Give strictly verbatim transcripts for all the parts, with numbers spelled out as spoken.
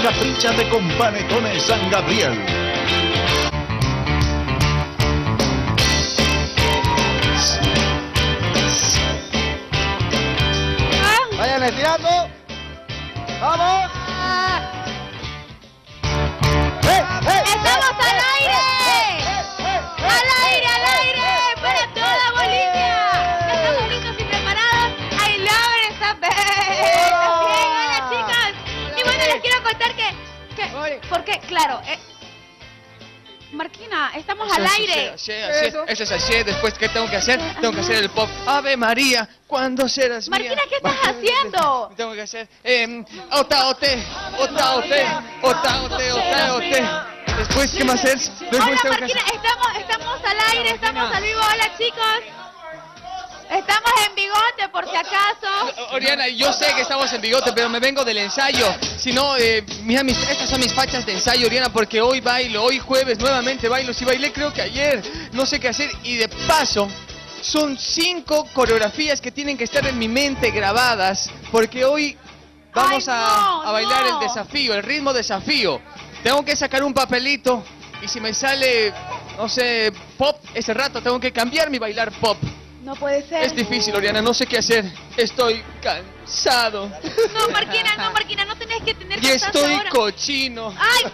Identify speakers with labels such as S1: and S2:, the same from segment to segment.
S1: Capríchate con Panetones San Gabriel.
S2: Vayan estirando. ¡Vamos! ¡Eh, eh!
S3: ¡Estamos al aire! ¡Al aire, al aire! ¡Para toda Bolivia! ¡Estamos listos y preparados! ¡I love esa vez! Bien, hola chicos. Y bueno, les quiero contar que... que porque, claro... Eh, Marquina, estamos al aire.
S4: Sí, así es, eso es así. Después, ¿qué tengo que hacer? Tengo que hacer el pop. Ave María, ¿cuándo serás mía?
S3: Marquina, ¿qué estás haciendo?
S4: Tengo que hacer... Eh, ota, ote, ota, ote, ota, ote, ota, ote. Después, ¿qué más hacer? Después
S3: Hola
S4: tengo que
S3: Marquina,
S4: hacer...
S3: estamos, estamos al aire, estamos al vivo. Hola chicos. Estamos en bigote por si acaso.
S4: Oriana, yo sé que estamos en bigote, pero me vengo del ensayo. Si no, eh, mira, mis, estas son mis fachas de ensayo, Oriana, porque hoy bailo, hoy jueves nuevamente bailo. Si bailé creo que ayer, no sé qué hacer. Y de paso, son cinco coreografías que tienen que estar en mi mente grabadas, porque hoy vamos
S3: Ay,
S4: a,
S3: no,
S4: a bailar
S3: no.
S4: el desafío, el ritmo desafío. Tengo que sacar un papelito y si me sale, no sé, pop, ese rato tengo que cambiar mi bailar pop.
S3: No puede ser.
S4: Es difícil, Oriana, no sé qué hacer. Estoy cansado.
S3: No, Marquina, no, Marquina, no tenés que tener
S4: Y
S3: cansancio
S4: estoy
S3: ahora.
S4: cochino.
S3: ¡Ay, no!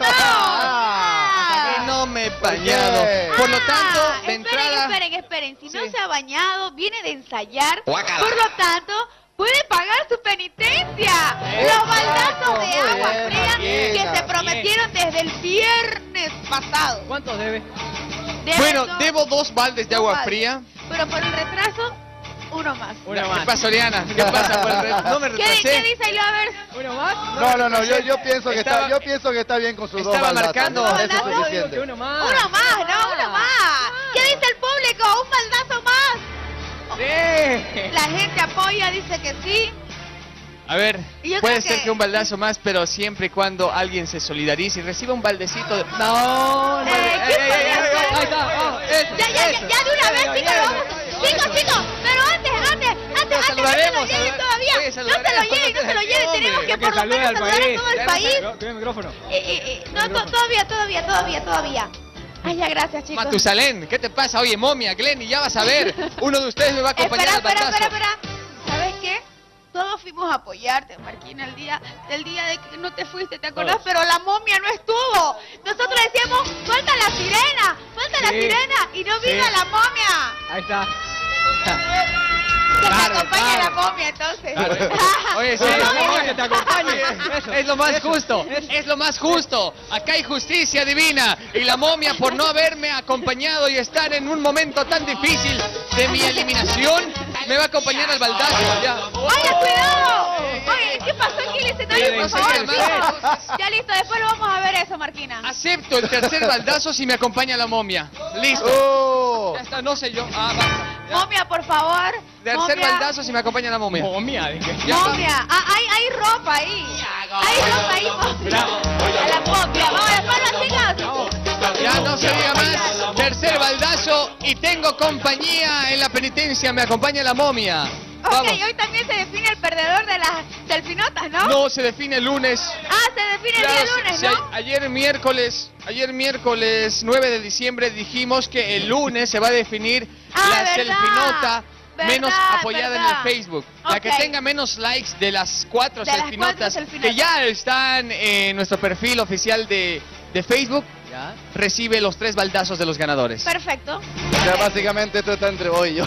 S4: Ah, y no me he bañado. Por lo tanto,
S3: Ah,
S4: de
S3: esperen,
S4: entrada...
S3: esperen, esperen. Si no
S4: Sí.
S3: se ha bañado, viene de ensayar.
S4: Guácala.
S3: Por lo tanto, puede pagar su penitencia. Los baldazos de
S2: Muy
S3: agua
S2: bien,
S3: fría que
S2: Marquina.
S3: se prometieron desde el viernes pasado.
S5: ¿Cuánto debe?
S3: Deben
S4: Bueno,
S3: dos-
S4: debo dos baldes de
S3: dos
S4: agua
S3: baldes.
S4: fría.
S3: Pero por el retraso, uno más.
S5: Uno
S4: ¿Qué
S5: más.
S4: pasa, Oriana? ¿Qué pasa por el re- No me
S3: ¿Qué, ¿Qué
S4: retrasé.
S3: dice I Lovers?
S5: ¿Uno más?
S2: No, no, no, yo, yo pienso que
S4: Estaba-
S2: está, yo pienso que está bien con sus dos
S4: estaba
S2: baldazos.
S4: marcando-
S2: Eso es
S3: ¿Dos baldazos?
S5: Digo
S2: suficiente.
S5: que uno más.
S3: Uno más, ¿no? Uno más. ¿Qué dice el público? ¿Un baldazo más?
S5: Sí.
S3: La gente apoya, dice que sí.
S4: A ver,
S3: Y yo
S4: puede
S3: creo
S4: ser
S3: que-
S4: que un baldazo más, pero siempre y cuando alguien se solidarice y reciba un baldecito de...
S5: No, no.
S3: Eh, ¿qué
S5: Ey, ey, ey,
S3: podría
S5: ey,
S3: ser?
S5: Ahí está. vamos.
S4: Eso,
S3: Ya, ya, ya,
S4: eso.
S3: ya de una vez,
S5: Ya,
S3: chicos,
S5: ya,
S3: vamos.
S5: ya.
S3: Chicos, chicos, pero antes, antes, antes, antes, no se
S4: saludaremos,
S3: lo lleven
S4: saluda-
S3: todavía.
S4: oye,
S3: No se lo
S4: saludaremos,
S3: lleven, no se lo lleven.
S4: hombre.
S3: Tenemos que
S5: Que
S3: por lo
S5: salude
S3: menos
S5: al
S3: saludar a
S5: país.
S3: todo el
S4: Ya,
S3: país.
S5: Tiene el micrófono.
S3: Eh, eh, eh, no, to- todavía, todavía, todavía, todavía. Ay, ya, gracias, chicos.
S4: Matusalén, ¿qué te pasa? Oye, momia, Glenny, ya vas a ver. Uno de ustedes me va a acompañar
S3: Espera,
S4: al
S3: espera,
S4: baldazo.
S3: espera, espera. ¿Sabes qué? Todos fuimos a apoyarte, Marquina, el día, el día de que no te fuiste, ¿te acordás?
S5: Todos.
S3: Pero la momia no estuvo. Nosotros decíamos, suelta la sirena, suelta la
S5: Sí.
S3: sirena, y no vino
S5: Sí.
S3: la momia.
S5: Ahí está.
S3: Que
S4: Claro,
S3: te acompañe
S4: claro.
S3: la momia, entonces.
S4: Claro. Oye, sí,
S5: Sí,
S4: la
S5: la
S4: momia
S5: que te acompañe. Eso.
S4: Es lo más
S5: Eso.
S4: justo, es lo más justo. Acá hay justicia divina y la momia por no haberme acompañado y estar en un momento tan difícil de mi eliminación, me va a acompañar al baldazo. Ya.
S3: ¡Ay, cuidado! Oye, ¿qué pasó aquí en el escenario, por favor,
S4: Sí,
S3: chicos? Ya listo, después lo vamos a ver eso, Marquina.
S4: Acepto el tercer baldazo si me acompaña la momia. Listo.
S2: Oh.
S4: Ya está, no sé yo. Ah, basta. Ya.
S3: Momia, por favor.
S4: Tercer
S3: Momia.
S4: baldazo si me acompaña la momia.
S5: Momia, dije.
S4: Ya.
S3: Momia, ah, hay, hay ropa ahí. Hay ropa ahí, momia. A la momia. Vamos a después, chicos.
S4: Ya no se diga más. Tercer baldazo y tengo compañía en la penitencia. Me acompaña la momia.
S3: Ok,
S4: Vamos.
S3: hoy también se define el perdedor de las delfinotas, ¿no?
S4: No, se define el lunes.
S3: Ah, se define el
S4: Claro,
S3: día lunes,
S4: si- si
S3: ¿no?
S4: a- ayer miércoles, ayer miércoles nueve de diciembre dijimos que el lunes se va a definir
S3: Ah,
S4: la
S3: verdad.
S4: selfinota
S3: Verdad,
S4: menos apoyada en
S3: verdad.
S4: el Facebook. La que
S3: Ok.
S4: tenga menos likes de las cuatro
S3: De las
S4: selfinotas
S3: cuatro selfinotas.
S4: que ya están en nuestro perfil oficial de, de Facebook,
S5: Ya.
S4: recibe los tres baldazos de los ganadores.
S3: Perfecto.
S2: O sea, básicamente esto está entre vos y yo.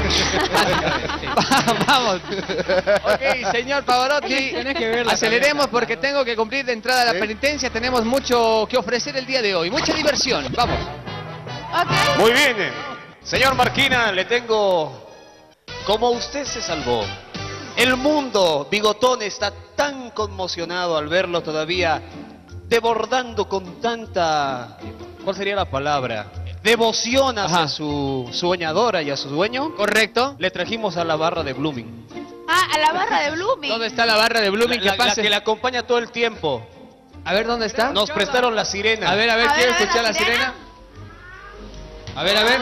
S4: Vamos. Ok, señor Pavarotti,
S5: Tenés que ver la
S4: aceleremos
S5: camioneta,
S4: porque
S5: ¿no?
S4: tengo que cumplir de entrada la
S2: Sí.
S4: penitencia. Tenemos mucho que ofrecer el día de hoy, mucha diversión. Vamos.
S3: Ok.
S6: Muy bien. Señor Marquina, le tengo... Como usted se salvó, el mundo bigotón está tan conmocionado al verlo todavía desbordando con tanta... ¿Cuál sería la palabra? Devoción hacia
S4: Ajá.
S6: su soñadora y a su dueño.
S4: Correcto.
S6: Le trajimos a la barra de Blooming.
S3: Ah, a la barra de Blooming.
S4: ¿Dónde está la barra de Blooming?
S6: La,
S4: Que
S6: la- la
S4: pase.
S6: que la acompaña todo el tiempo.
S4: A ver, ¿dónde está?
S6: Nos prestaron la sirena.
S4: A ver, a ver,
S3: A ver,
S4: quiero
S3: a ver,
S4: escuchar
S3: ¿la
S4: la sirena.
S3: sirena?
S4: A ver, a ver.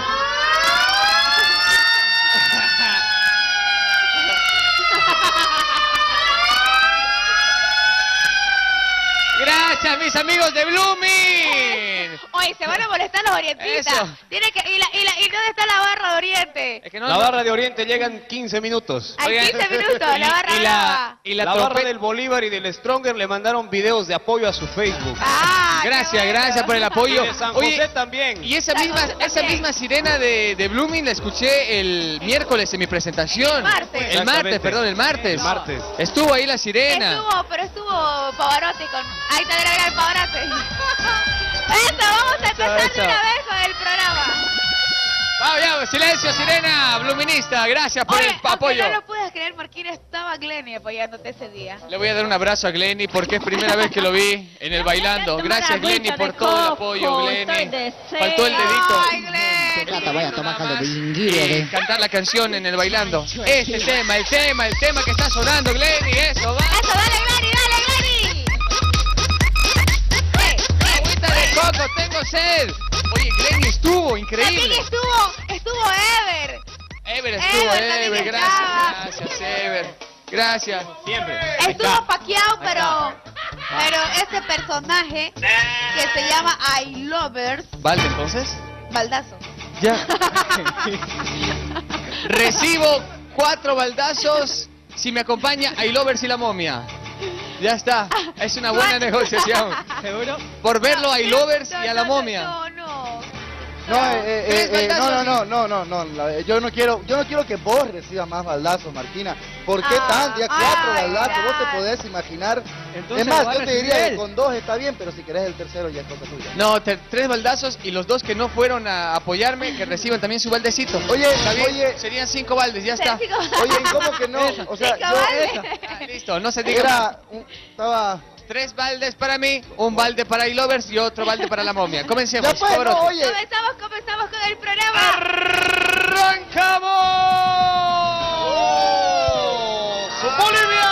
S4: Gracias, mis amigos de Blooming.
S3: Oye, se van a molestar los orientistas.
S4: Eso.
S3: Tiene que, y, la, y, la, ¿Y dónde está la barra de Oriente?
S4: Es que no,
S6: La
S4: no-
S6: barra de Oriente llega en quince minutos.
S3: Hay
S4: Oigan.
S3: quince minutos, la barra
S4: y la,
S3: brava.
S4: y la,
S6: La barra
S4: trompeta-
S6: del Bolívar y del Stronger le mandaron videos de apoyo a su Facebook.
S3: Ah, qué
S4: Gracias,
S3: bueno.
S4: gracias por el
S6: Y
S4: apoyo.
S6: de San
S4: Oye,
S6: José también.
S4: y esa
S3: San
S4: misma,
S3: José
S4: esa
S3: también.
S4: misma sirena de, de Blooming la escuché el miércoles en mi presentación.
S3: El martes.
S4: El martes,
S6: Exactamente.
S4: perdón, el martes.
S6: El martes.
S4: Estuvo ahí la sirena.
S3: Estuvo, pero estuvo Pavarotti con... Ahí te agrega el Pavarotti. Eso, vamos a empezar
S4: Eso,
S3: de una vez con el programa.
S4: Vamos, ya, silencio, sirena, Bluminista. Gracias por
S3: Oye,
S4: el
S3: aunque
S4: apoyo.
S3: no lo puedes creer, Marquín, estaba Glenny apoyándote ese día.
S4: Le voy a dar un abrazo a Glenny porque es primera vez que lo vi en el bailando. Gracias, Glenny, por todo el apoyo, Glenny. Faltó el dedito.
S3: Ay, Glenny.
S7: Voy a tomar caldo de
S4: Y
S7: inguire.
S4: cantar la canción en el bailando. Este tema, el tema, el tema que está sonando, Glenny, eso, va.
S3: Eso, dale, Glenny, dale, Glenny. Eh, eh,
S4: Agüita de coco, tengo sed. Oye, Glenny estuvo,
S3: También
S4: increíble.
S3: estuvo, estuvo Ever.
S4: Ever estuvo,
S3: Ever también
S4: Ever,
S3: estaba.
S4: gracias, gracias, Ever. Gracias.
S6: Siempre.
S3: Estuvo paqueado, pero, pero ese personaje que se llama I Lovers,
S4: ¿Valde entonces?
S3: baldazo.
S4: Ya. Recibo cuatro baldazos si me acompaña I Lovers y la momia. Ya está. Es una buena negociación.
S5: ¿Seguro?
S4: Por verlo a I Lovers
S3: No,
S4: y a la
S3: no,
S4: momia.
S3: No, no.
S2: No, eh, eh,
S4: Tres
S2: eh, eh, no,
S4: baldazos.
S2: no, no, no, no, no, la- yo no quiero, yo no quiero que vos recibas más baldazos, Marquina. ¿Por qué
S3: Ah,
S2: tan? Ya cuatro
S3: ay,
S2: baldazos, vos
S3: ay.
S2: te podés imaginar.
S5: Entonces
S2: Es más,
S5: lo va a
S2: yo te
S5: recibir
S2: diría que
S5: él.
S2: con dos está bien, pero si querés el tercero ya es cosa tuya.
S4: No, te- tres baldazos y los dos que no fueron a apoyarme, que reciban también su baldecito.
S2: Oye,
S4: ¿Está bien?
S2: oye.
S4: Serían cinco baldes, ya está.
S3: Cinco-
S2: Oye, ¿y cómo que no? O sea,
S3: Cinco
S2: yo
S3: baldes.
S4: Ah, listo, no se diga más.
S2: era, un- estaba.
S4: Tres baldes para mí, un balde para I Lovers y otro balde para la momia. Comencemos.
S2: Ya pues, no,
S4: Pavarotti.
S2: oye.
S3: Comenzamos, comenzamos con el programa.
S6: ¡Arrancamos! ¡Bolivia!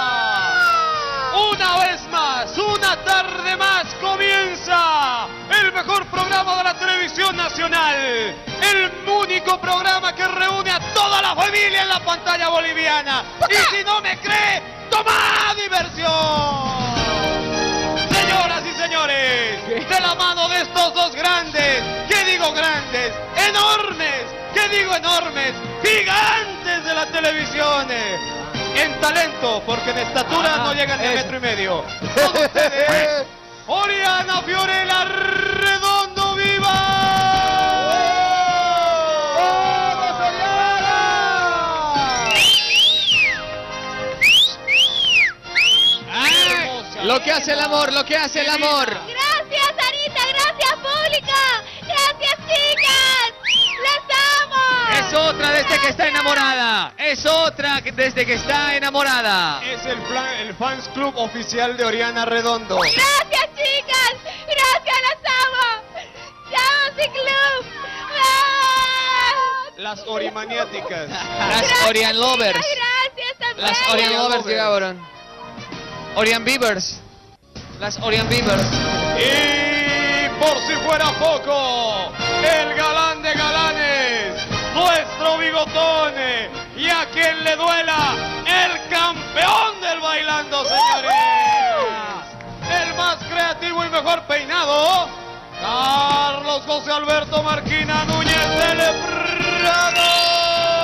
S6: Una vez más, una tarde más comienza el mejor programa de la televisión nacional. El único programa que reúne a toda la familia en la pantalla boliviana. Y si no me cree, ¡toma diversión! Señoras y señores, de la mano de estos dos grandes, ¿qué digo grandes? ¡Enormes! ¿Qué digo enormes? ¡Gigantes de la televisión! En talento, porque en estatura no llegan ni a metro y medio. Con ustedes, Oriana Fiorella Redondo, ¡viva!
S4: Ah, lo que hace el amor, lo que hace el amor.
S3: Gracias, Sarita, gracias, pública. Gracias, chicas. ¡Les amo!
S4: Es otra desde que está enamorada. Es otra que- desde que está enamorada.
S6: Es el, plan- el fans club oficial de Oriana Redondo.
S3: Gracias, chicas. Gracias, las amo. ¡Llamo sin club! ¡Ah!
S6: Las orimaniáticas.
S4: Las Orian Lovers.
S3: Gracias también.
S4: Las Orian Lovers
S6: Lovers.
S4: llegaron. Orian Beavers. Las Orian Beavers.
S6: Y por si fuera poco, el galán de galanes, nuestro bigotón, y a quien le duela, el campeón del bailando, señores. El más creativo y mejor peinado, Carlos José Alberto Marquina Núñez del Prado.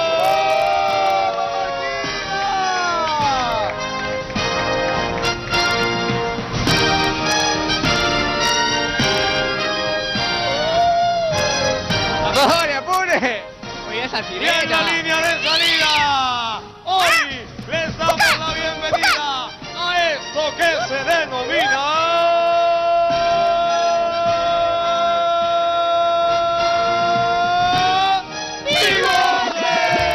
S4: ¡Apure, apure!
S5: Oye, esa
S6: Y en la
S5: sirena.
S6: línea de salida, hoy les damos la bienvenida a esto que se denomina... ¡Bigote!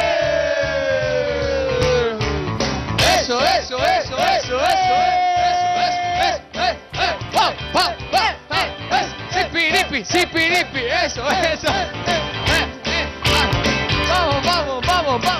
S4: Eso, eso, eso, eso, eso, eso, eso, eso, eso, wow, wow, wow, wow, sipiripi, sipiripi, eso, eso. Eh, eh, Vamos, vamos, vamos, vamos.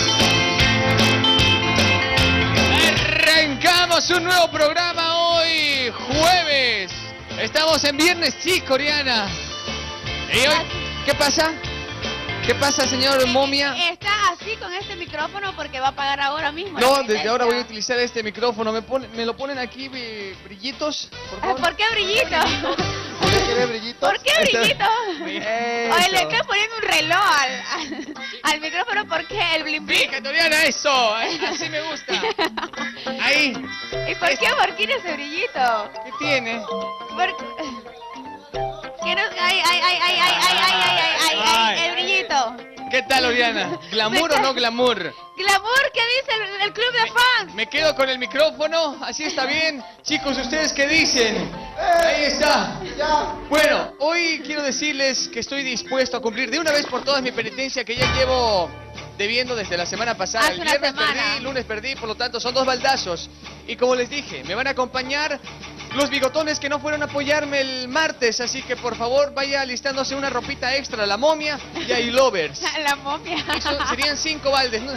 S4: Arrancamos un nuevo programa hoy, jueves. Estamos en Viernes Chico, Oriana. ¿Y hoy qué pasa? ¿Qué pasa, señor Momia?
S3: Está así con este micrófono porque va a pagar ahora mismo.
S4: No,
S3: la
S4: desde ahora voy a
S3: licencia.
S4: utilizar este micrófono. ¿Me, pone- me lo ponen aquí eh, brillitos? Por
S3: Ah,
S4: favor.
S3: ¿Por qué brillito?
S2: ¿Usted quiere brillitos?
S3: ¿Por qué brillito?
S4: Eso.
S3: Oye, le estoy poniendo un reloj al, al, al micrófono. ¿Por qué? El blim blim.
S4: Fíjate, Oriana, eso. eh, Así me gusta. Ahí.
S3: ¿Y por qué Marquín ese brillito?
S4: ¿Qué tiene?
S3: Por... ¿Qué nos... Ay, ay, ay, ay, ay, ay, ay, ay, ay, ay, ay, el brillito.
S4: ¿Qué tal, Oriana? ¿Glamour o no glamour?
S3: Glamour, ¿qué dice el, el club de fans?
S4: Me quedo con el micrófono, así está bien. Chicos, ¿ustedes qué dicen? Ahí está. Bueno, hoy quiero decirles que estoy dispuesto a cumplir de una vez por todas mi penitencia que ya llevo debiendo desde la semana pasada.
S3: Hace
S4: El
S3: una
S4: viernes
S3: semana.
S4: perdí, el lunes perdí, por lo tanto son dos baldazos. Y como les dije, me van a acompañar los bigotones que no fueron a apoyarme el martes, así que por favor vaya alistándose una ropita extra, la momia y a lovers.
S3: La momia.
S4: Eso serían cinco baldes, ¿no?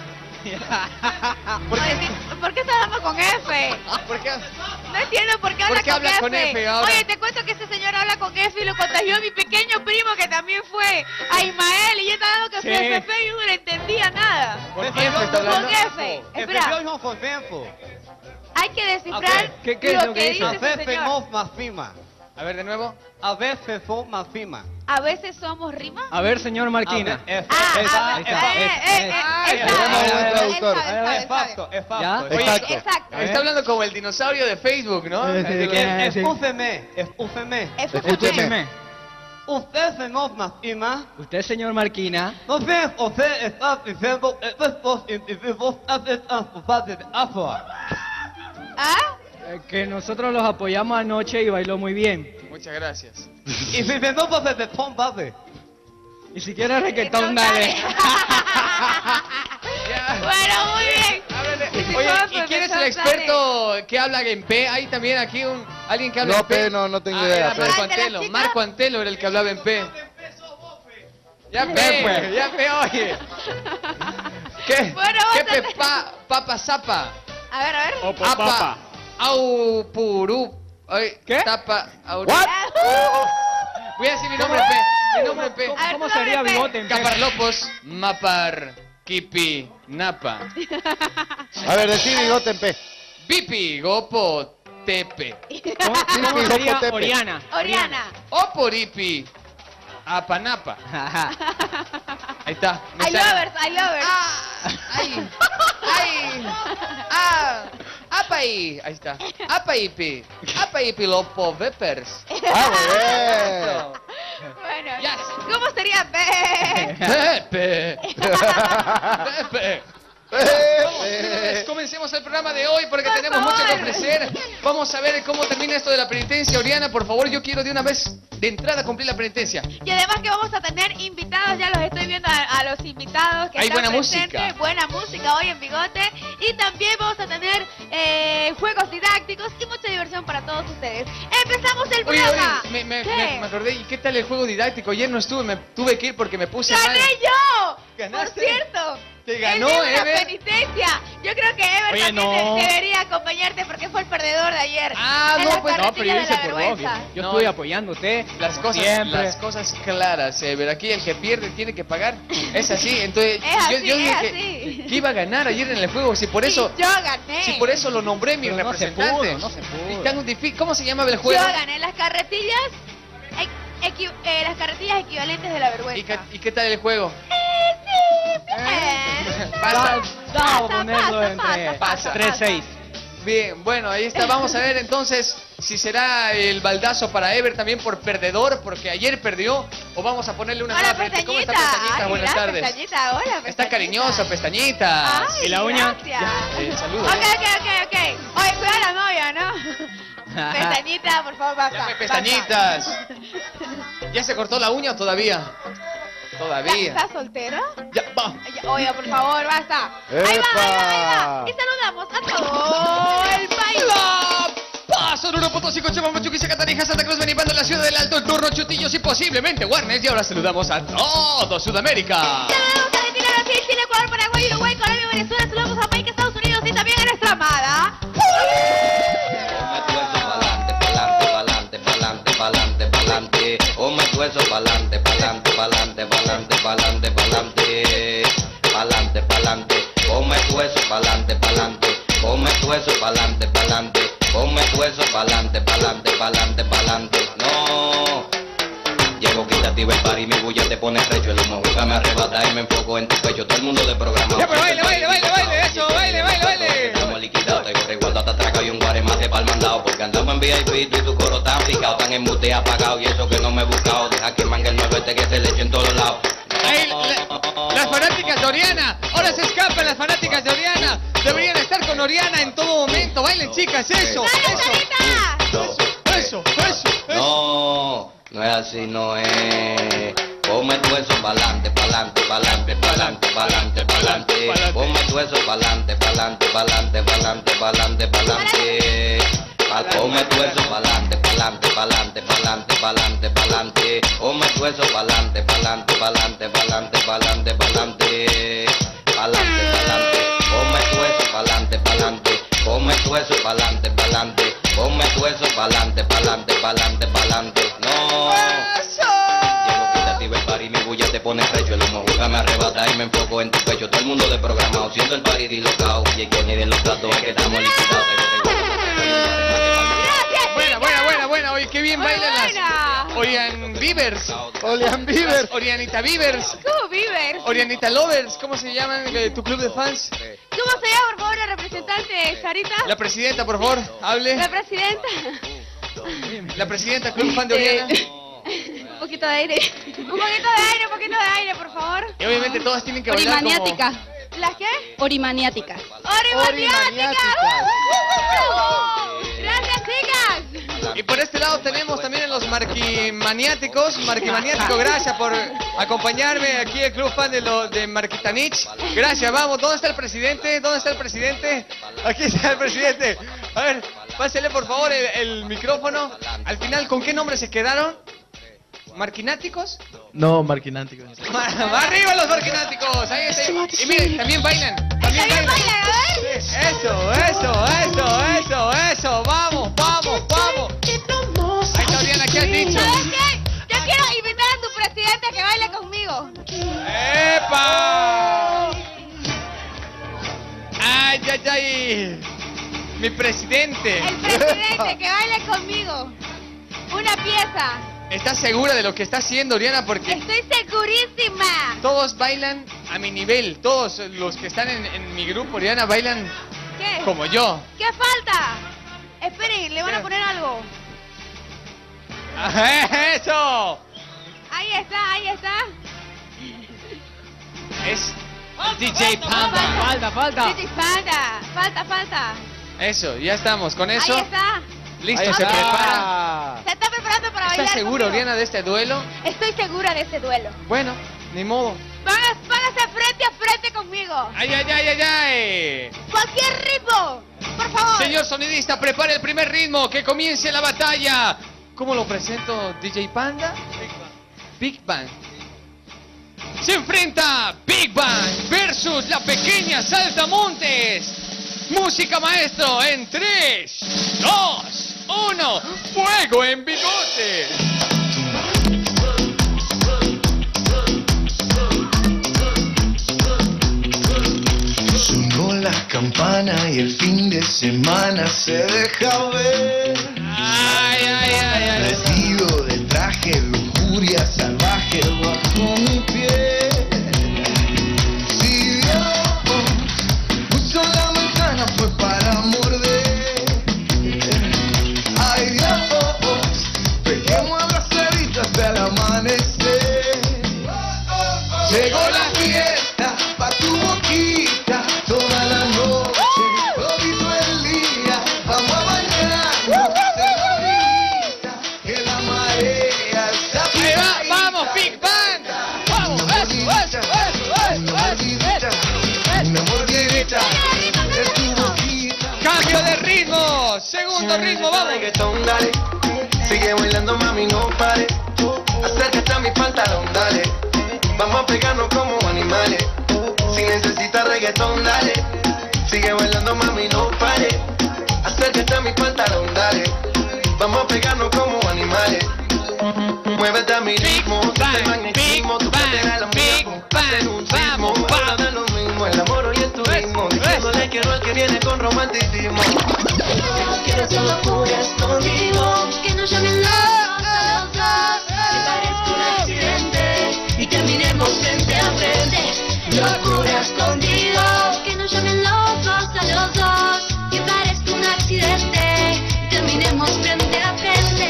S4: ¿Por
S3: Oye,
S4: qué?
S3: sí, ¿por qué está hablando con F?
S4: ¿Por qué?
S3: No entiendo por qué habla,
S4: ¿Por qué
S3: con,
S4: habla
S3: F?
S4: con F ahora?
S3: Oye, te cuento que este señor habla con F y lo contagió a mi pequeño primo que también fue a Ismael y yo estaba dando que
S5: Sí.
S3: fue F y yo no le entendía nada.
S4: ¿Por qué F está
S3: Con
S4: hablando?
S3: F. Espera, hay que descifrar
S5: ¿Qué- qué es
S3: lo
S5: lo
S3: que
S5: que
S3: dice
S5: dice?
S3: ese señor.
S7: más fima.
S4: A ver, de nuevo.
S7: A veces son más fima.
S3: A veces somos rima.
S5: A ver, señor Marquina.
S3: Ah, a ver, eh, eh, eh,
S4: Ay,
S3: él
S4: ay,
S3: sabe,
S2: ay,
S3: él
S2: ay, traductor.
S3: sabe, él sabe, él sabe.
S7: es
S5: ¿Ya?
S4: Oye,
S2: Exacto.
S3: Exacto.
S4: Está hablando como el dinosaurio de Facebook, ¿no?
S5: Sí, sí, que- sí.
S7: Escúcheme, escúcheme.
S2: Escúcheme.
S7: Usted se nos más fima.
S5: Usted, señor Marquina.
S7: No sé, usted está diciendo que estos individuos hacen transportarse de agua.
S3: ¿Ah?
S5: eh, Que nosotros los apoyamos anoche y bailó muy bien.
S4: Muchas gracias.
S7: Y si se nos hace de son base.
S5: Y si quiere reggaetón,
S3: No,
S5: dale.
S4: Ya.
S3: Bueno, muy bien.
S4: A ver,
S3: Y si
S4: oye,
S3: puedo
S4: ¿y quién es el
S3: empezar,
S4: experto que habla en P? ¿Hay también aquí un, alguien que habla
S2: No,
S4: en P?
S2: P, no, no tengo
S4: Ah,
S2: idea,
S4: era
S2: P.
S4: Marco
S3: Ah, ¿de las
S4: Antelo.
S3: chicas?
S4: Marco Antelo era el que hablaba en P. Ya
S5: Ve,
S4: P,
S5: pues.
S4: ya P, oye. ¿Qué?
S3: Bueno,
S4: ¿Qué
S3: vamos a-
S4: P? Pa, papa zapa.
S3: A ver, a ver.
S4: Apa. Au puru. Ay,
S5: ¿Qué?
S4: Tapa. Au.
S2: What?
S3: Ah,
S4: Voy a decir mi nombre en P. Mi nombre en P.
S3: A ver,
S5: ¿Cómo
S3: tu
S5: sería
S3: nombre, P.
S5: bigote en P?
S4: Caparlopos, Mapar, Kipi, Napa.
S2: A ver, decí bigote en P.
S4: Bipi, Gopo, Tepe.
S5: ¿Cómo, cómo
S2: Sí,
S5: sería
S2: Jocotepe.
S5: Oriana?
S3: Oriana.
S4: Oporipi, Apanapa. Ahí está. me
S3: I
S4: sale.
S3: lovers, I lovers.
S4: Ah, ay, ay, ah, apai, ahí está. Apaipi, apaipi lopo vepers.
S2: Ah, muy bien.
S3: Bueno,
S4: Yes.
S3: ¿cómo sería P?
S4: Pepe, Pepe.
S2: Eh,
S4: Comencemos el programa de hoy porque
S3: Por
S4: tenemos mucho que
S3: favor.
S4: ofrecer. Vamos a ver cómo termina esto de la penitencia. Oriana, por favor, yo quiero de una vez de entrada cumplir la penitencia.
S3: Y además que vamos a tener invitados, ya los estoy viendo a, a los invitados que
S4: Hay
S3: están
S4: buena
S3: presentes.
S4: música.
S3: Buena música hoy en Bigote. Y también vamos a tener eh, juegos didácticos y mucha diversión para todos ustedes. ¡Empezamos el
S4: Oye,
S3: programa!
S4: oye, me, me,
S3: ¿Qué?
S4: me- me acordé, ¿y qué tal el juego didáctico? Ayer no estuve, me tuve que ir porque me puse mal.
S3: ¡Gané yo!
S4: ¿Ganaste?
S3: Por cierto.
S4: Te
S3: él
S4: ganó,
S3: tiene una
S4: Ever.
S3: penitencia. Yo creo que Ever
S5: Oye,
S3: también
S5: no.
S3: de- debería acompañarte porque fue el perdedor de ayer.
S4: Ah,
S3: En
S4: no,
S3: las
S4: pues,
S5: No, pero yo
S3: carretillas
S5: hice
S3: de la
S5: por vos.
S3: vergüenza.
S5: Yo
S4: No.
S5: estuve apoyando a usted.
S4: Las
S5: como
S4: cosas,
S5: siempre.
S4: las cosas claras, Ever. Aquí el que pierde tiene que pagar. Es así, entonces
S3: Es
S4: yo,
S3: así,
S4: yo dije
S3: es
S4: que,
S3: así.
S4: que iba a ganar ayer en el juego. Si por eso,
S3: Y yo gané.
S4: si por eso lo nombré mi
S5: Pero no se
S4: representante.
S5: pudo, no se pudo.
S4: Y tan difícil- ¿Cómo se llamaba el juego?
S3: Yo gané las carretillas, equi- equi- eh, las carretillas equivalentes de la vergüenza.
S4: ¿Y qué, ¿Y qué tal el juego?
S3: Bien.
S4: Pasa.
S5: Vamos a
S3: Pasa,
S5: ponerlo
S3: pasa,
S5: entre
S3: pasa,
S5: tres seis.
S4: Bien, bueno, ahí está. Vamos a ver entonces si será el baldazo para Ever también por perdedor, porque ayer perdió, o vamos a ponerle una
S3: Hola,
S4: sola frente. ¿Cómo está
S3: pestañita.
S4: Pestañita?
S3: Ay,
S4: Buenas
S3: mira,
S4: tardes.
S3: Pestañita, hola,
S4: Está
S3: Pestañita.
S4: cariñosa, Pestañita.
S3: Ay,
S5: ¿Y la uña?
S3: gracias.
S4: Eh, saludos.
S3: Ok, ok, ok, ok. Oye, cuida la novia, ¿no? Pestañita, por favor, basta.
S4: Ya me pestañitas. ¿Ya se cortó la uña o todavía?
S3: basta.
S4: Todavía.
S3: ¿Estás soltero?
S4: Ya, va.
S3: Ya, Oye, por favor, basta. Ahí va, ahí va, ahí va. Y saludamos a todo el país.
S4: La Paz, Oruro, Potosí, Cochabamba, Machuquiza, Catarija, Santa Cruz, Benibando, la ciudad del Alto, el Turno, Chutillos y posiblemente Guarnes. Y ahora saludamos a todo Sudamérica.
S3: Saludamos a Argentina, Brasil, Chile, Ecuador, Paraguay, Uruguay, Colombia, Venezuela. Saludamos a Jamaica, Estados Unidos y también a nuestra amada.
S8: Pa'lante, pa'lante, pa'lante, pa'lante, pa'lante, pa'lante. O me tuerzo pa'lante, pa'lante. pa'lante, pa'lante, pa'lante, pa'lante, pa'lante, pa'lante, pa'lante, come tu eso, pa'lante, pa'lante, come tu eso, pa'lante, pa'lante, come tu eso, pa'lante, pa'lante, pa'lante, pa'lante, no. Llego quitativo el par y mi bulla te pone recho, el humo juega me arrebata y me enfoco en tu pecho, todo el mundo de programa.
S4: Ya, pero baile, baile, baile, baile, eso, baile, baile, baile.
S8: Estamos liquidados, traigo resguardo hasta atraca y un guaremate pa'l mandado, porque andamos en V I P, tú y tu coro tan picado, tan embuste apagado, y eso que no me he buscado, deja que mangue el nuevo este que se le eche en todos lados.
S4: Ahí, la- las fanáticas de Oriana, ahora se escapan las fanáticas de Oriana, deberían estar con Oriana en todo momento, bailen chicas, eso,
S3: ¡Dale,
S4: eso,
S3: Sarita!
S4: eso, eso, eso.
S8: No, no es así, no es. Come tu eso pa'lante, pa'lante, pa'lante, pa'lante, pa'lante, pa'lante. Come tu eso pa'lante, pa'lante, pa'lante, pa'lante, pa'lante, pa'lante. Pa- Come tu eso pa'lante, pa'lante, pa'lante, pa'lante, pa'lante, pa'lante. Come tu eso pa'lante, pa'lante, pa'lante, pa'lante, pa'lante, pa'lante. Pa'lante, pa'lante. Come tu eso pa'lante, pa'lante. Come tu eso pa'lante, pa'lante. Come tu eso pa'lante, pa'lante, pa'lante, pa'lante. No. Llego quitativo el par y mi bulla te pone recho, el humo juega me arrebata y me enfoco en tu pecho, todo el mundo de programado, siento el par y dislocado, y el que ni de los datos es que estamos liquidados.
S3: ¡Gracias,
S4: Buena, buena, buena, buena, oye, qué bien
S3: Muy
S4: bailan las
S3: buena.
S4: Orian Beavers,
S2: Olian Bieber.
S4: Orianita Beavers,
S3: ¿Cómo vives?
S4: Orianita Lovers, ¿cómo se llaman eh, tu club de fans?
S3: ¿Cómo se llama, por favor, la representante, Sarita?
S4: La presidenta, por favor, hable.
S3: La presidenta.
S4: La presidenta Club Fan de Oriana.
S3: Un poquito de aire. Un poquito de aire, un poquito de aire, por favor.
S4: Y obviamente todas tienen que bailar como...
S9: Orimaniática.
S3: ¿Las qué?
S9: Orimaniática.
S3: ¡Orimaniática! ¡Uh! ¡Gracias, chicas!
S4: Y por este lado tenemos también a los marquimaniáticos. Marquimaniático, gracias por acompañarme aquí el Club Fan de, lo, de Marquitanich. Gracias, vamos. ¿Dónde está el presidente? ¿Dónde está el presidente? Aquí está el presidente. A ver, pásele por favor el, el micrófono. Al final, ¿con qué nombre se quedaron? ¿Marquináticos?
S5: No, marquinánticos.
S4: Ma- ¡Más arriba los marquináticos! Ahí está. Y miren, también bailan. También
S3: También
S4: bailan.
S3: bailan, a ver.
S4: Eso, eso, eso, eso, eso. Vamos, vamos, vamos. Ahí está Oriana, ¿qué has dicho?
S3: ¿Sabes qué? Yo quiero invitar a tu presidente a que baile conmigo.
S4: ¡Epa! ¡Ay, ay, ay! Mi presidente.
S3: El presidente que baile conmigo. Una pieza.
S4: ¿Estás segura de lo que está haciendo Oriana? Porque
S3: Estoy segurísima.
S4: todos bailan a mi nivel. Todos los que están en, en mi grupo Oriana bailan
S3: ¿Qué?
S4: como yo.
S3: ¿Qué falta? Esperen, le van a poner algo.
S4: ¡Ajá, ¡eso!
S3: Ahí está, ahí está.
S4: Es D J Panda.
S5: Falta, falta.
S3: Sí, sí, falta, falta, falta.
S4: Eso, ya estamos. Con eso,
S3: Ahí está.
S4: listo,
S5: Ahí
S4: se
S5: está.
S4: prepara.
S3: Se está preparando para bailar.
S4: ¿Estás segura,
S3: conmigo.
S4: Oriana, de este duelo?
S3: Estoy segura de este duelo.
S4: Bueno, ni modo.
S3: Van a, van a estar frente a frente conmigo.
S4: ¡Ay, ay, ay, ay, ay!
S3: Cualquier ritmo, por favor.
S4: Señor sonidista, prepare el primer ritmo, que comience la batalla. ¿Cómo lo presento, D J Panda? Big Bang. Se enfrenta Big Bang versus la pequeña Saltamontes. Música maestro en tres, dos, uno. ¡Fuego en bigote!
S10: Sonó la campana y el fin de semana se deja ver.
S4: ¡Ay, ay, ay, ay!
S10: Vestido de traje, lujuria salvaje bajo mi piel. Si Dios puso la manzana fue para morder. Ay Dios, peguemos abrazaditos hasta el amanecer. Llegó la fiesta pa' tu boquita toda la noche, todito el día, vamos a bañarnos en la orilla, que la marea está
S4: ¡Ahí va! ¡Vamos, Big Bang! ¡Vamos! ¡Eso, eso, eso,
S10: una mordidita, una mordidita de tu boquita.
S4: ¡Cambio de ritmo! ¡Segundo ritmo, vamos!
S10: Reggaetón, dale, sigue bailando mami, no pare, acércate a mi pantalón, dale, vamos a pegarnos como animales. Si necesitas reggaetón, dale, sigue bailando mami, no pare, acércate a mi pantalón, dale, vamos a pegarnos como animales. Muévete a mi ritmo,
S6: Big
S10: siente el
S6: Bang,
S10: magnetismo,
S6: Big
S10: tu cuerpo
S6: Bang,
S10: era lo
S6: Big
S10: mismo,
S6: Bang,
S10: hacen un sismo,
S6: vamos,
S10: ahora
S6: vamos.
S10: da lo mismo, el amor hoy es turismo,
S6: Es,
S10: diciéndole quiero al que viene con romanticismo.
S9: Quiero hacer locuras contigo, que nos llamen locos a los dos, que parezca un accidente y terminemos frente a frente. Locuras contigo, que nos llamen locos a los dos, que parezca un accidente y terminemos frente a frente.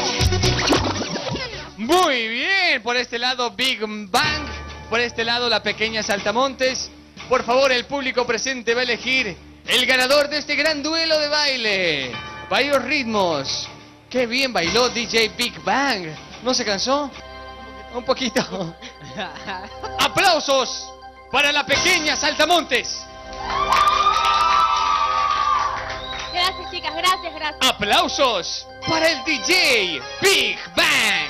S4: Muy bien, por este lado Big Bang, por este lado la pequeña Saltamontes. Por favor, el público presente va a elegir el ganador de este gran duelo de baile. Varios ritmos. Qué bien bailó D J Big Bang. ¿No se cansó? Un poquito. ¡Aplausos para la pequeña Saltamontes!
S3: Gracias, chicas, gracias, gracias.
S4: ¡Aplausos para el D J Big Bang!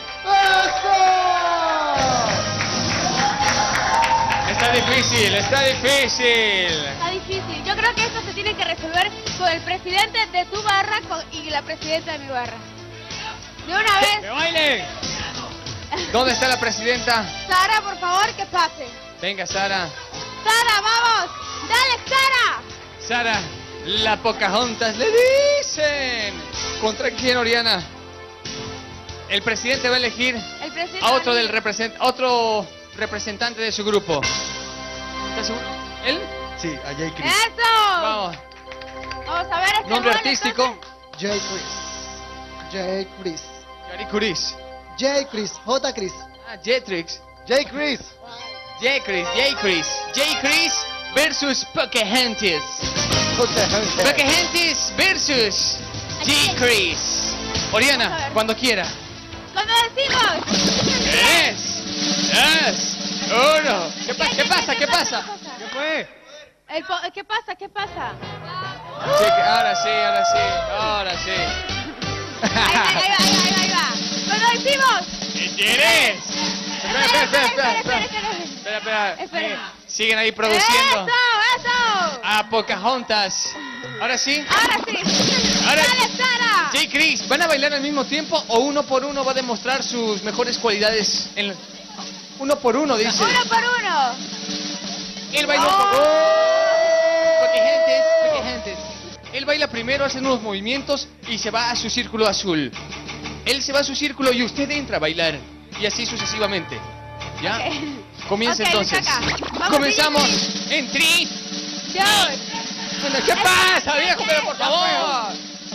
S4: Está difícil, está difícil.
S3: Está difícil. Yo creo que esto se tiene que resolver con el presidente de tu barra con- y la presidenta de mi barra. De una
S4: ¡Que
S3: vez.
S4: baile! ¿Dónde está la presidenta?
S3: Sara, por favor, que pase.
S4: Venga, Sara.
S3: Sara, vamos. Dale, Sara.
S4: Sara, la Pocahontas le dicen. ¿Contra quién, Oriana? El presidente va a elegir
S3: El presidente.
S4: a otro del represent otro representante de su grupo. ¿Estás seguro? ¿Él?
S2: Sí, a J. Chris.
S3: ¡Eso!
S4: Vamos.
S3: Vamos a ver este
S4: Nombre
S3: duelo,
S4: artístico.
S2: J. Chris. J. Chris.
S4: Yari Curis.
S2: J. Chris. J. Chris.
S4: Ah, Jetrix.
S2: J. Chris.
S4: J. Chris, J. Chris. J. Chris versus Pocahontas. Pocahontas versus J. Chris. Oriana, cuando quiera.
S3: Cuando decimos.
S4: Tres, dos, uno. ¿Qué, pa- qué pasa? ¿Qué pasa?
S5: ¿Qué fue?
S3: El po- ¿Qué pasa? ¿Qué pasa?
S4: Sí, que- ahora sí, ahora sí, ahora sí.
S3: Ahí va, ahí va, ahí va, ahí va. Cuando decimos.
S4: ¿Qué quieres? Espera, espera, espera, espera, espera. Espera, espera.
S3: Espera.
S4: Siguen ahí produciendo
S3: ¡Eso! ¡Eso!
S4: a Pocahontas. Ahora sí.
S3: Ahora sí.
S4: Ahora-
S3: ¡Dale, Sara!
S4: J. Chris, ¿van a bailar al mismo tiempo o uno por uno va a demostrar sus mejores cualidades? En la- Uno por uno, dice.
S3: Uno por uno.
S4: Él bailó.
S3: Oh.
S4: Pocahontas, Pocahontas. Él baila primero, hace unos movimientos y se va a su círculo azul. Él se va a su círculo y usted entra a bailar. Y así sucesivamente. ¿Ya?
S3: Ok.
S4: Comienza
S3: Ok,
S4: entonces.
S3: saca. Vamos,
S4: Comenzamos
S3: Trini.
S4: en tres.
S3: Dos.
S4: ¿Qué pasa, viejo? Pero por favor.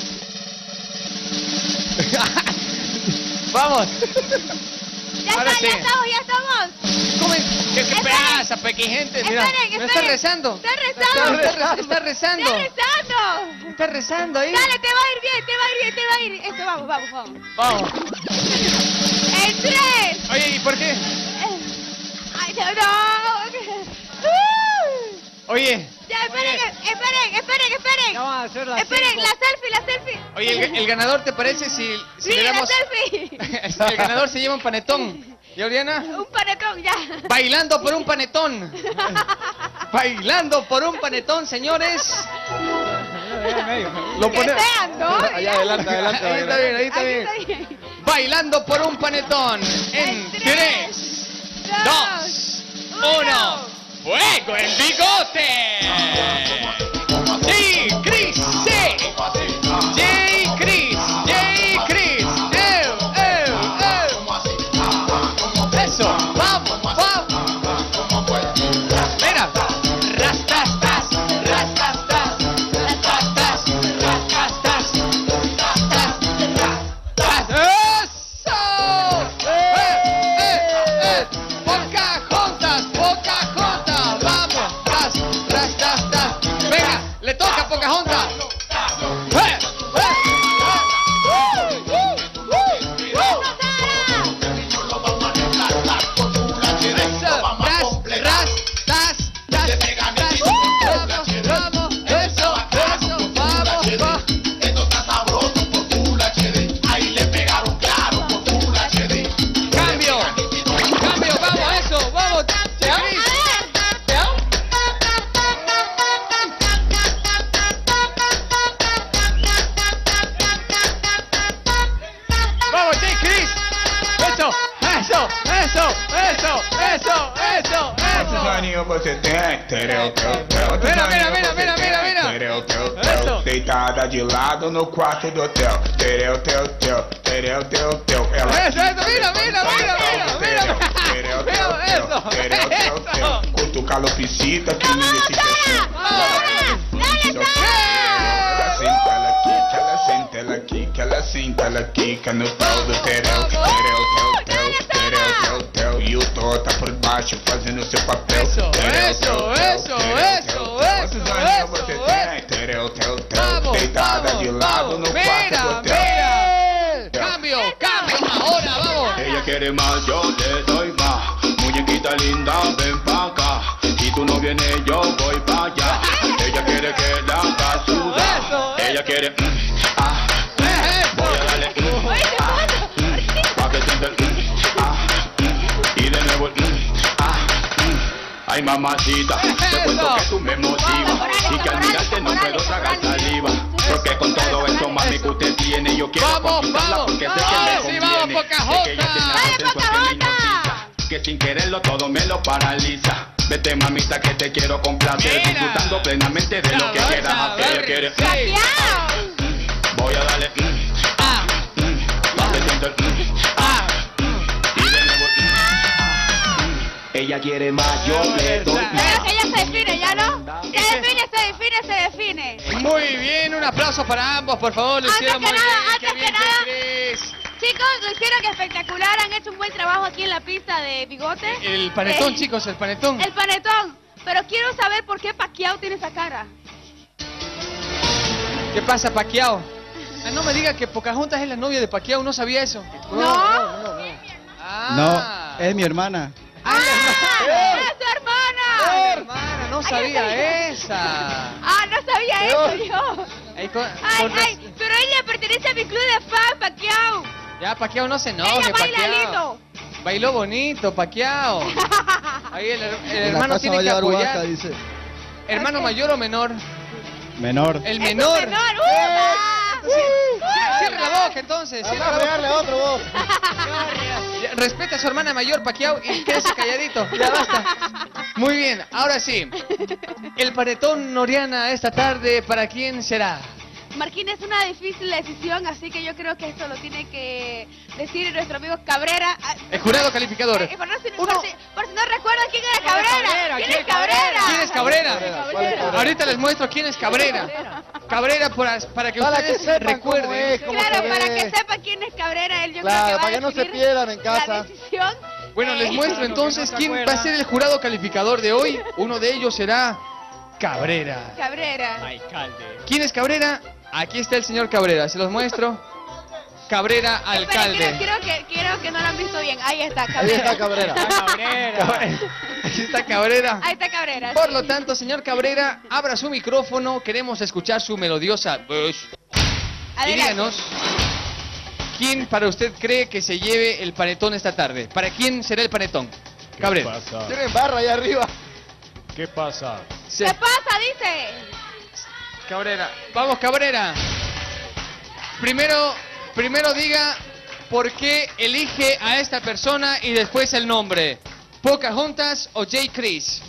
S4: Vamos.
S3: Ya
S4: Ahora
S3: está,
S4: sí.
S3: ya estamos, ya estamos.
S4: ¿Cómo es? ¿Qué, qué
S3: Esperen.
S4: pasa, pequi gente? Mira,
S3: Esperen,
S4: ¿no está
S3: esperen.
S4: rezando?
S3: Está rezando.
S4: Está, re- está rezando.
S3: ¡Está rezando!
S4: Está rezando ahí.
S3: Dale, te va a ir bien, te va a ir bien, te va a ir. Eso, vamos, vamos, vamos.
S4: Vamos.
S3: El tres.
S4: Oye, ¿y por qué?
S3: Ay, no, no. Uh.
S4: Oye,
S3: Ya, esperen, esperen, esperen, esperen.
S5: Ya vamos a hacer la
S3: Esperen,
S5: cinco.
S3: la selfie, la selfie.
S4: oye, el, el ganador, ¿te parece si, si
S3: Sí,
S4: le
S3: la
S4: damos...
S3: selfie.
S4: El ganador se lleva un panetón. ¿Y Oriana?
S3: Un panetón, ya.
S4: Bailando por un panetón. Bailando por un panetón, señores. Lo
S3: Que
S4: pone-
S3: sean dos.
S2: Allá adelante, adelante.
S4: Ahí está bien, ahí está
S3: Ahí
S4: bien.
S3: está bien.
S4: Bailando por un panetón. En
S3: En
S4: tres,
S3: tres,
S4: dos,
S3: uno.
S4: uno. ¡Fuego en bigote! Sí, Chris, sí. J. Chris, J. Chris. ¡Eu, eu, eu! Eso, vamos, vamos. Mira. Rastastas, rastastas, rastastas, rastastas, rastastas. ¡Eso! ¡Eh, eh, eh! Pocahontas, Pocahontas. Vamos, ras, rastastas. Venga, le toca a Pocahontas. ¡Eh, eh, eh! ¡Uh, uh, uh, uh! Eso, ras, ras, tas, tas, tas. Vamos, vamos, eso, eso, vamos, vamos. Cambio, cambio, vamos, eso, vamos. Chris. Vamos, J. Chris. Eso, Eso, eso, eso, eso, eso,
S11: Quantos
S4: eso.
S11: aninhos você tem? Tereu, teu, teu. Quantos
S4: Mira, mira,
S11: aninhos
S4: mira,
S11: você
S4: mira,
S11: tem?
S4: mira, mira.
S11: Tereu, teu,
S4: Eso.
S11: teu. Deitada de lado no quarto do hotel. Tereu, teu, teu. Tereu, teu, teu. Ela
S4: Eso, eso, mira, mira, mira, mira, mira.
S11: Tereu, teu,
S4: Mira,
S11: teu.
S4: eso,
S11: Tereu, teu,
S4: eso.
S11: teu. Cutuca a lopicita que me necessita. Ela senta, ela quica, ela senta, ela quica, ela senta, ela quica no pau do tereu, tereu, teu, teu, tereu, teu, teu. E o Tó tá por baixo fazendo seu papel.
S4: Eso,
S11: Tereu,
S4: eso,
S11: teu, teu,
S4: eso,
S11: tereu,
S4: eso,
S11: teu, teu.
S4: eso,
S11: Quantos aninhos
S4: eso,
S11: você
S4: eso.
S11: tem? Tereu, teu, teu.
S4: Vamos,
S11: Deitada
S4: vamos,
S11: de lado no
S4: vamos.
S11: quarto do
S4: Mira,
S11: hotel.
S4: mira. Cambio, cambio, ahora, vamos.
S12: Ella quiere más, yo le doy más. Muñequita linda, ven pa' acá. Si tú no vienes, yo voy pa' allá. Ella quiere que la haga sudar.
S4: Eso,
S12: Ella quiere, mm, ah, voy a darle, mm, ah, mm, pa' que sienta el, mm, ah, mm, y de nuevo el, mm, ah, mm. Ay, mamacita, te cuento que tú me motivas y que al mirarte no puedo tragar saliva. Porque con todo eso, mami, que usted tiene, yo quiero
S4: Vamos,
S12: conquistarla
S4: vamos.
S12: porque sé que
S4: Ahora
S12: me
S4: sí,
S12: conviene.
S4: vamos,
S12: Sé que ella tiene algo
S3: Dale,
S12: sensual que me
S3: Pocahontas.
S12: hipnotiza, que sin quererlo todo me lo paraliza. Vete, mamita, que te quiero complacer,
S4: Mira.
S12: disfrutando plenamente de lo que
S4: Sabor,
S12: quieras
S4: sabor,
S12: hacer. Quiere,
S4: sí.
S12: mm, voy a darle, mm,
S4: Ah,
S12: mm, pa' que sienta el, mm,
S4: ah.
S12: y de nuevo, mm, ah, mm. Ella quiere más, yo le doy
S3: Creo
S12: más.
S3: que ya se define, ¿ya no? Se define, se define, se define.
S4: Muy bien, un aplauso para ambos, por favor, lo
S3: Antes
S4: hicieron
S3: que
S4: muy
S3: nada,
S4: bien.
S3: antes
S4: Qué bien,
S3: que nada.
S4: Cris.
S3: Chicos, lo hicieron espectacular, han hecho un buen trabajo aquí en la pista de bigote.
S4: El panetón,
S3: Eh,
S4: chicos, el panetón.
S3: El panetón. Pero quiero saber por qué Pacquiao tiene esa cara.
S4: ¿Qué pasa, Pacquiao? Ah, no me diga que Pocahontas es la novia de Pacquiao, no sabía eso.
S3: ¿No?
S4: Ah.
S2: No, es mi hermana.
S3: ¡Ah! ¡Es tu hermana!
S4: Hermana, no
S3: Ay,
S4: sabía
S3: no sabía.
S4: esa.
S3: Ah, no sabía eso yo.
S4: Ahí con-
S3: Ay,
S4: con
S3: ay,
S4: raz-
S3: pero ella pertenece a mi club de fan, Pacquiao.
S4: Ya, Pacquiao no se enoje,
S3: Ella baila
S4: Pacquiao.
S3: lindo.
S4: Bailó bonito, Pacquiao. Ahí el, her- el
S2: En la
S4: hermano
S2: casa
S4: tiene
S2: va a
S4: que
S2: llevar
S4: apoyar.
S2: Huasca, dice.
S4: ¿Hermano
S3: Ok.
S4: mayor o menor?
S2: Menor.
S4: El
S3: Es tu
S4: menor.
S3: menor. ¡Uh!
S4: Cierra la boca entonces. Cierra la boca.
S2: pegarle a otro vos.
S4: Ya, respeta a su hermana mayor, Pacquiao, y quédese calladito. Ya basta. Muy bien, ahora sí. El panetón Oriana esta tarde, ¿para quién será?
S3: Marquín, es una difícil decisión, así que yo creo que esto lo tiene que decir nuestro amigo Cabrera. Ah,
S4: El jurado calificador.
S3: eh, por, no, si,
S4: Uno-
S3: por, si, por si no recuerdan quién era
S5: ¿Quién es
S3: Cabrera.
S5: Cabrera?
S3: ¿Quién
S5: ¿Quién
S3: es
S5: es
S3: Cabrera?
S4: ¿Quién es Cabrera?
S2: ¿Cuál es Cabrera?
S4: Ahorita les muestro quién es Cabrera. Cabrera para, para que
S2: Para que
S4: ustedes
S2: sepan cómo
S4: recuerden.
S2: es, cómo
S3: Claro,
S2: se
S3: para
S2: ve.
S3: que sepan quién es Cabrera, él yo
S2: Claro,
S3: creo que va
S2: para
S3: a
S2: que no se
S3: definir
S2: pierdan en
S3: la
S2: casa.
S3: decisión.
S4: Bueno, les
S3: Eh,
S4: muestro
S5: Claro,
S4: entonces
S5: que no se
S4: quién va a
S5: acuerda.
S4: ser el jurado calificador de hoy. Uno de ellos será Cabrera.
S3: Cabrera.
S5: Alcalde.
S4: ¿Quién es Cabrera? Aquí está el señor Cabrera, se los muestro. Cabrera,
S3: Espera,
S4: alcalde.
S3: quiero, quiero que, quiero que no lo han visto bien. Ahí está,
S2: Ahí
S3: Cabrera.
S2: está Cabrera.
S5: Cabrera.
S4: Aquí está Cabrera.
S3: Ahí está Cabrera.
S4: Por
S3: sí.
S4: lo tanto, señor Cabrera, abra su micrófono, queremos escuchar su melodiosa voz. Y
S3: Adelante.
S4: díganos, ¿quién para usted cree que se lleve el panetón esta tarde? ¿Para quién será el panetón? Cabrera.
S13: pasa?
S2: Tienen barra ahí arriba.
S13: ¿Qué pasa?
S4: Sí.
S3: ¿Qué pasa? Dice.
S4: Cabrera. Vamos, Cabrera. Primero, primero diga por qué elige a esta persona y después el nombre. ¿Pocahontas o J. Chris?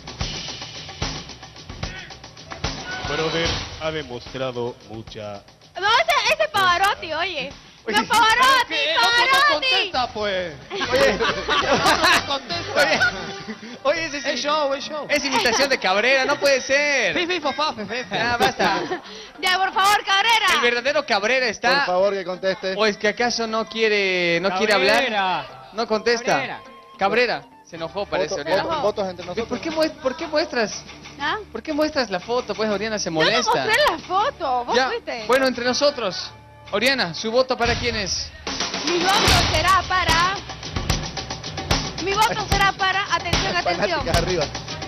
S13: Brother ha demostrado mucha...
S3: No, ese, ese es Pavarotti, oye.
S4: Oye,
S3: No, Pavarotti,
S4: ¿qué? El otro no
S3: Pavarotti.
S4: contesta, pues. Oye, el otro no contesta. Oye, oye, ese es show, es show. Es imitación de Cabrera, no puede ser.
S5: Fifi, fofá, fefe.
S4: Ah, basta.
S3: Ya, por favor, Cabrera.
S4: ¿El verdadero Cabrera
S2: Por
S4: está
S2: favor, que conteste.
S4: o es que acaso no quiere no quiere hablar?
S5: Cabrera.
S4: No contesta.
S5: Cabrera.
S4: Cabrera. Se enojó, parece,
S2: Voto-
S4: Oriana.
S2: votos- votos entre nosotros.
S4: ¿Por qué, muest- ¿Por qué muestras?
S3: ¿Ah?
S4: ¿Por qué muestras la foto? Pues Oriana se
S3: Yo no
S4: molesta.
S3: mostré la foto. ¿Vos
S4: Ya,
S3: fuiste?
S4: bueno, entre nosotros. Oriana, ¿su voto para quién es?
S3: Mi voto será para... Mi voto será para... Atención, atención.
S2: Fanáticas arriba.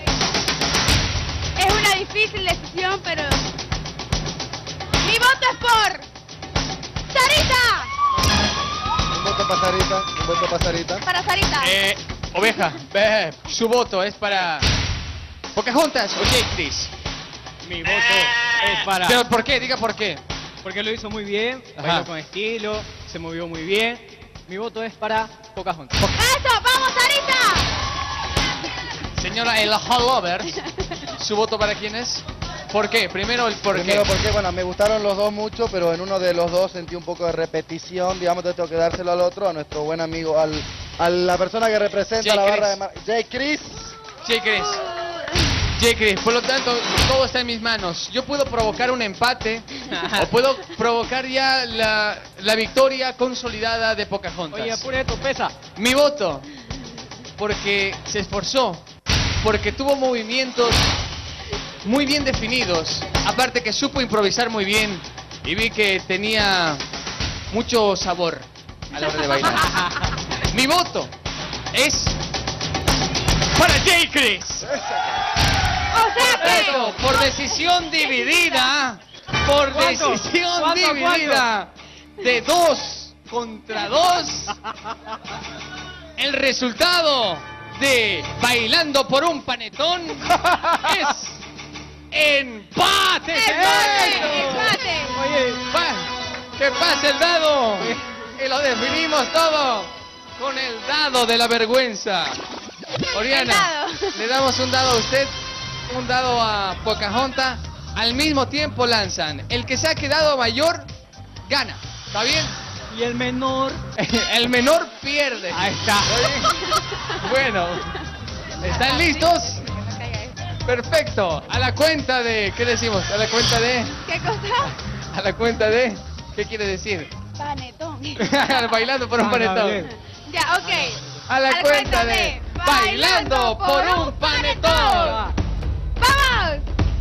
S3: Es una difícil decisión, pero... Mi voto es por... ¡Sarita!
S2: Un voto para Sarita. Un voto para Sarita.
S3: Para Sarita.
S4: Eh, Oveja, ve, su voto es para Pocahontas o J. Chris.
S5: Mi voto es para...
S4: ¿Pero por qué? Diga por qué.
S5: Porque lo hizo muy bien,
S4: Ajá.
S5: bailó con estilo, se movió muy bien. Mi voto es para Pocahontas.
S3: ¡Eso! ¡Vamos, Sarita!
S4: Señora El Hollover, ¿su voto para quién es? ¿Por qué? Primero el por
S2: Primero
S4: qué.
S2: porque, bueno, me gustaron los dos mucho, pero en uno de los dos sentí un poco de repetición, digamos, entonces tengo que dárselo al otro, a nuestro buen amigo, al, a la persona que representa
S4: Jay
S2: la
S4: Chris.
S2: barra de... Mar Jay Chris.
S4: Jay Chris. Jay Chris, por lo tanto, todo está en mis manos. Yo puedo provocar un empate o puedo provocar ya la, la victoria consolidada de Pocahontas.
S5: Oye, apure tu pesa.
S4: Mi voto, porque se esforzó, porque tuvo movimientos muy bien definidos, aparte que supo improvisar muy bien y vi que tenía mucho sabor a la hora de bailar. Mi voto es para Jay Chris.
S3: O sea que...
S4: Eso, por decisión dividida, por
S5: ¿Cuánto?
S4: decisión
S5: ¿Cuánto,
S4: dividida de dos contra dos, el resultado de Bailando por un Panetón es empate.
S3: ¡Empate! ¡Empate!
S5: Oye,
S4: Va, que pase el dado y lo definimos todo con el dado de la vergüenza. Oriana,
S3: El dado.
S4: le damos un dado a usted, un dado a Pocahontas, al mismo tiempo lanzan. El que se ha quedado mayor gana, ¿está bien?
S5: y el menor.
S4: El menor pierde.
S5: Ahí está.
S4: Bueno, ¿están listos? Perfecto. A la cuenta de, ¿qué decimos? A la cuenta de,
S3: ¿Qué cosa?
S4: a la cuenta de, ¿qué quiere decir?
S3: Panetón.
S4: Bailando por un
S5: Ah,
S4: panetón.
S5: bien.
S3: Ya, ok.
S4: A la cuenta de, Bailando por un panetón.
S3: ¡Vamos!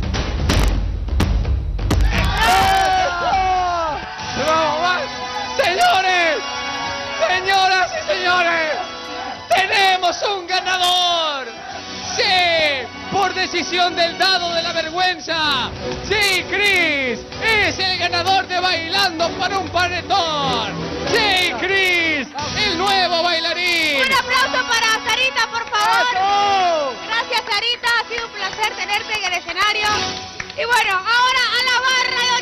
S4: ¡Vamos más! ¡Señores! ¡Señoras y señores! ¡Tenemos un ganador! ¡Sí! Por decisión del dado de la vergüenza, ¡sí, Chris! Es el ganador de Bailando para un Panetón. ¡Sí, Chris! El nuevo bailarín.
S3: Un aplauso para Sarita, por favor. Gracias, Sarita. Ha sido un placer tenerte en el escenario. Y bueno, ahora a la barra de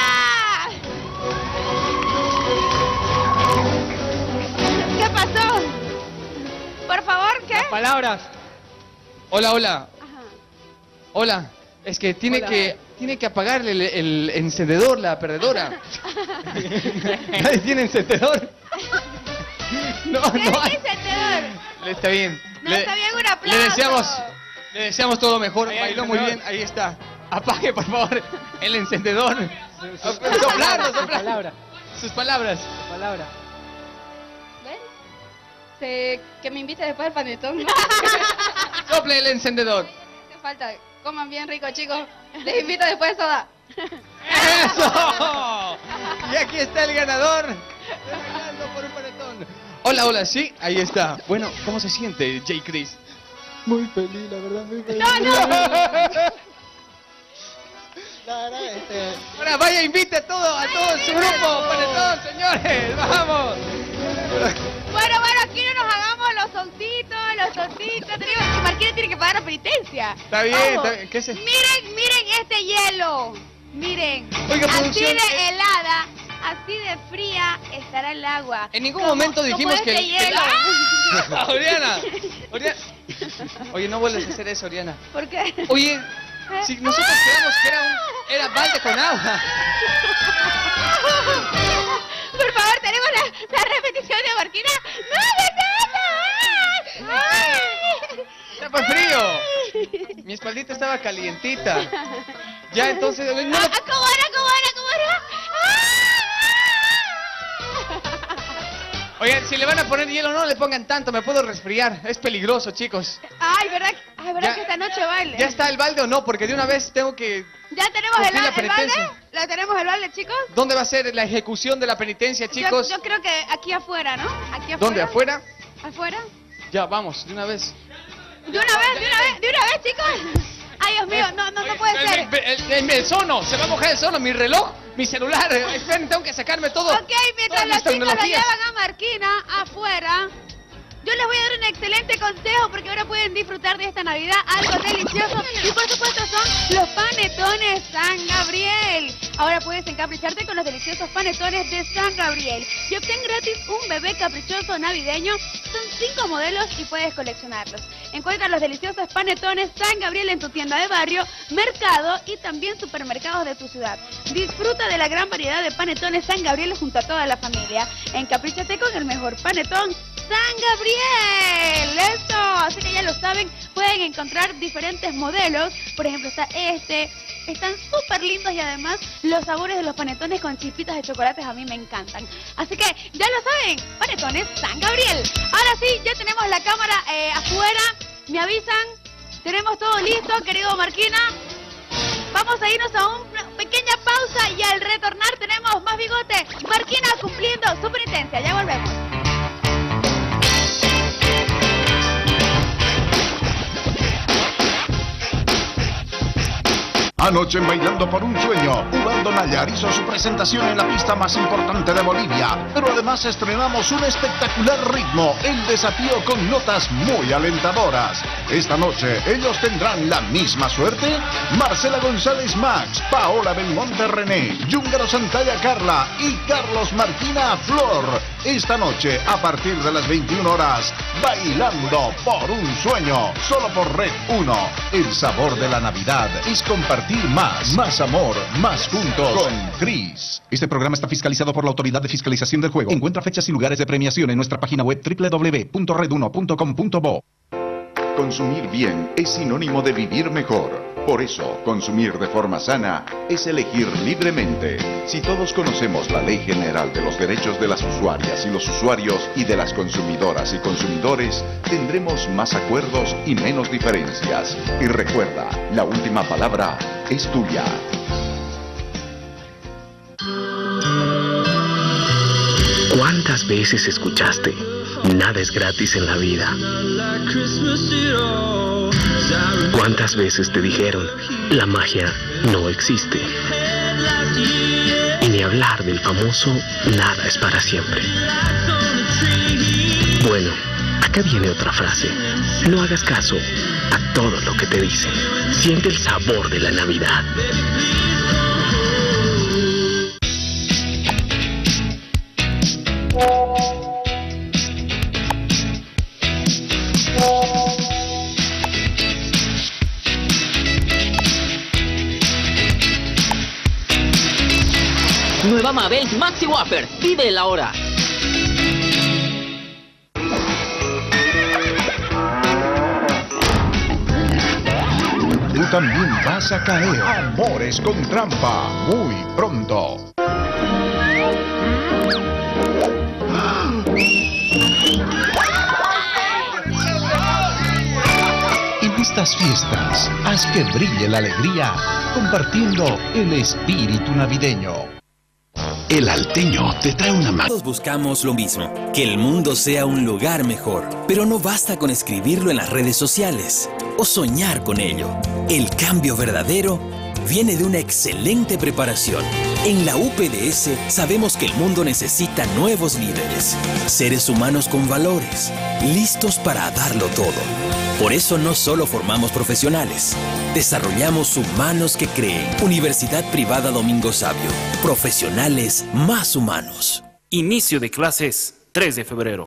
S3: Oriana. ¿Qué pasó? Por favor, ¿qué?
S5: Palabras.
S4: Hola, hola.
S3: Ajá.
S4: Hola. Es que tiene
S5: Hola.
S4: que tiene que apagarle el, el encendedor, la perdedora. ¿Nadie tiene encendedor? No,
S3: ¿Qué
S4: no hay.
S3: dice, encendedor?
S4: Le- Está bien.
S3: No,
S4: Le-
S3: está bien, un aplauso.
S4: Le deseamos, le deseamos todo lo mejor.
S5: Ahí hay
S4: Bailó muy bien.
S5: encendedor.
S4: Ahí está. Apague, por favor, el encendedor. Soplando, soplando.
S5: Palabra.
S4: Sus palabras.
S5: Palabra.
S14: ¿Ven? Se- que me invite después del panetón, ¿no?
S4: Sople el encendedor.
S14: Hace falta. Coman bien rico, chicos. Les invito después de soda.
S4: ¡Eso! Y aquí está el ganador. Bailando por un panetón. Hola, hola, sí, ahí está. Bueno, ¿cómo se siente, Jay Chris?
S2: Muy feliz, la verdad, muy feliz.
S3: No, no.
S2: La verdad, este...
S4: Ahora vaya, invite a todo, a todo su grupo, panetón, señores, vamos.
S3: Bueno, bueno, aquí no nos hagamos los tontitos, los tontitos. Tenemos que Marquina tiene que pagar la penitencia.
S4: Está bien,
S3: Ojo.
S4: está bien. ¿Qué se...?
S3: Miren, miren este hielo. Miren.
S4: Oiga,
S3: así
S4: producción,
S3: de
S4: ¿qué?
S3: helada, así de fría estará el agua.
S4: En ningún
S3: Como-
S4: momento
S3: como
S4: dijimos que...
S3: este
S4: el-
S3: hielo.
S4: ¡Ah! Oriana, Oriana. Oye, no vuelves a hacer eso, Oriana.
S3: ¿Por qué?
S4: Oye, si nosotros creíamos que era un... Era balde con agua.
S3: Por favor, tenemos la, la repetición de Marquina. ¡No, no, no!
S4: Estaba frío. Mi espaldita estaba calientita. Ya, entonces... no lo-
S3: Ah, ¿Cómo era? ¿Cómo era? ¿Cómo era?
S4: Oigan, si le van a poner hielo, no le pongan tanto, me puedo resfriar. Es peligroso, chicos.
S3: Ay, ¿verdad? Ay, ¿verdad
S4: Ya-
S3: que esta noche baile?
S4: ¿Ya está el balde o no? Porque de una vez tengo que...
S3: ¿Ya tenemos el,
S4: Cumplir la
S3: el balde?
S4: penitencia.
S3: ¿La tenemos el balde, chicos?
S4: ¿Dónde va a ser la ejecución de la penitencia,
S3: Yo-
S4: chicos?
S3: Yo, creo que aquí afuera, ¿no? Aquí afuera.
S4: ¿Dónde? ¿Afuera?
S3: ¿Afuera?
S4: Ya, vamos, de una vez.
S3: ¿De una vez? ¿De una vez? ¿De una vez, chicos? Ay, Dios mío, no, no, no puede
S4: El,
S3: ser.
S4: el- el- el sono, se va a mojar el sono, mi reloj, mi celular. eh, Esperen, tengo que sacarme todo.
S3: Ok, mientras
S4: todas
S3: los
S4: mis
S3: chicos lo
S4: tecnologías.
S3: llevan a Marquina afuera, Yo les voy a dar un excelente consejo porque ahora pueden disfrutar de esta Navidad algo delicioso y por supuesto son los panetones San Gabriel. Ahora puedes encapricharte con los deliciosos panetones de San Gabriel y obtén gratis un bebé caprichoso navideño. Son cinco modelos y puedes coleccionarlos. Encuentra los deliciosos panetones San Gabriel en tu tienda de barrio, mercado y también supermercados de tu ciudad. Disfruta de la gran variedad de panetones San Gabriel junto a toda la familia. Encapríchate con el mejor panetón San Gabriel. ¡Eso! Así que ya lo saben, pueden encontrar diferentes modelos. Por ejemplo, está este. Están súper lindos y además los sabores de los panetones con chispitas de chocolates a mí me encantan. Así que ya lo saben, panetones San Gabriel. Ahora sí, ya tenemos la cámara eh, afuera. Me avisan. Tenemos todo listo, querido Marquina. Vamos a irnos a una pequeña pausa y al retornar tenemos más bigote. Marquina cumpliendo su penitencia. Ya volvemos.
S1: Anoche en Bailando por un Sueño, Ubaldo Nayar hizo su presentación en la pista más importante de Bolivia. Pero además estrenamos un espectacular ritmo, el desafío con notas muy alentadoras. Esta noche, ¿ellos tendrán la misma suerte? Marcela González Max, Paola Belmonte René, Yúngaro Santalla Carla y Carlos Marquina Flor. Esta noche, a partir de las veintiuna horas, Bailando por un Sueño, solo por Red uno. El sabor de la Navidad es compartir más, más amor, más juntos con Cris.
S15: Este programa está fiscalizado por la Autoridad de Fiscalización del Juego. Encuentra fechas y lugares de premiación en nuestra página web doble u doble u doble u punto red uno punto com punto bo.
S1: Consumir bien es sinónimo de vivir mejor. Por eso, consumir de forma sana es elegir libremente. Si todos conocemos la Ley General de los Derechos de las Usuarias y los Usuarios y de las consumidoras y consumidores, tendremos más acuerdos y menos diferencias. Y recuerda, la última palabra es tuya.
S16: ¿Cuántas veces escuchaste? Nada es gratis en la vida. ¿Cuántas veces te dijeron, la magia no existe? Y ni hablar del famoso, nada es para siempre. Bueno, acá viene otra frase. No hagas caso a todo lo que te dicen. Siente el sabor de la Navidad.
S17: Nueva Mabel Maxi Wafer. Pide la hora.
S1: Tú también vas a caer. Amores con trampa. Muy pronto. En estas fiestas, haz que brille la alegría, compartiendo el espíritu navideño.
S18: El Alteño te trae una mano. Todos buscamos lo mismo, que el mundo sea un lugar mejor. Pero no basta con escribirlo en las redes sociales o soñar con ello. El cambio verdadero viene de una excelente preparación. En la U P D S sabemos que el mundo necesita nuevos líderes, seres humanos con valores, listos para darlo todo. Por eso no solo formamos profesionales, desarrollamos humanos que creen. Universidad Privada Domingo Sabio, profesionales más humanos.
S19: Inicio de clases tres de febrero.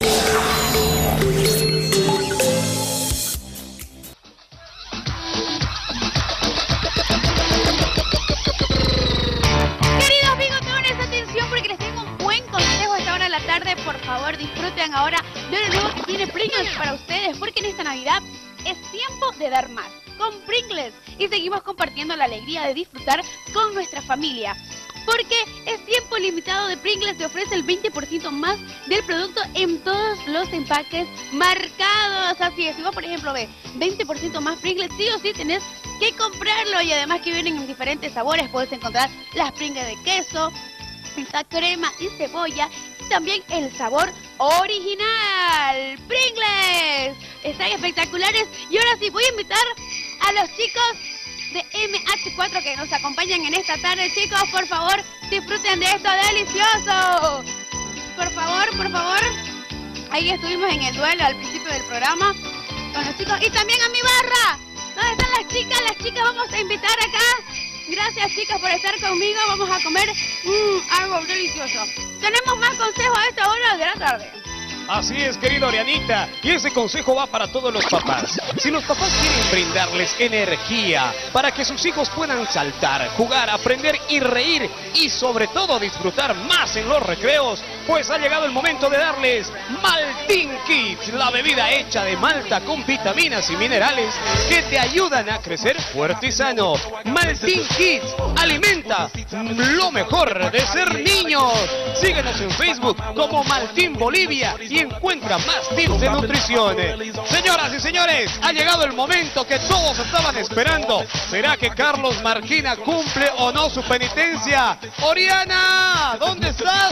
S3: Queridos bigotones, atención porque les tengo un buen consejo a esta hora de la tarde. Por favor, disfruten ahora de lo nuevo que tiene Pringles para ustedes, porque en esta Navidad es tiempo de dar más con Pringles y seguimos compartiendo la alegría de disfrutar con nuestra familia. Porque es tiempo limitado de Pringles, te ofrece el veinte por ciento más del producto en todos los empaques marcados. Así es, si vos por ejemplo ves veinte por ciento más Pringles, sí o sí tenés que comprarlo. Y además que vienen en diferentes sabores, puedes encontrar las Pringles de queso, esta crema y cebolla, y también el sabor original. Pringles están espectaculares. Y ahora sí voy a invitar a los chicos de M H cuatro que nos acompañan en esta tarde. Chicos, por favor, disfruten de esto delicioso. Por favor, por favor. Ahí estuvimos en el duelo al principio del programa con los chicos. Y también a mi barra. ¿Dónde están las chicas? Las chicas vamos a invitar acá. Gracias, chicas, por estar conmigo. Vamos a comer mmm, algo delicioso. Tenemos más consejos a esta hora de la tarde.
S6: Así es, querido Orianita, y ese consejo va para todos los papás. Si los papás quieren brindarles energía para que sus hijos puedan saltar, jugar, aprender y reír, y sobre todo disfrutar más en los recreos, pues ha llegado el momento de darles Maltín Kids, la bebida hecha de malta con vitaminas y minerales que te ayudan a crecer fuerte y sano. Maltín Kids alimenta lo mejor de ser niños. Síguenos en Facebook como Maltín Bolivia y encuentra más tips de nutrición. Señoras y señores, ha llegado el momento que todos estaban esperando. ¿Será que Carlos Marquina cumple o no su penitencia? Oriana, ¿dónde estás?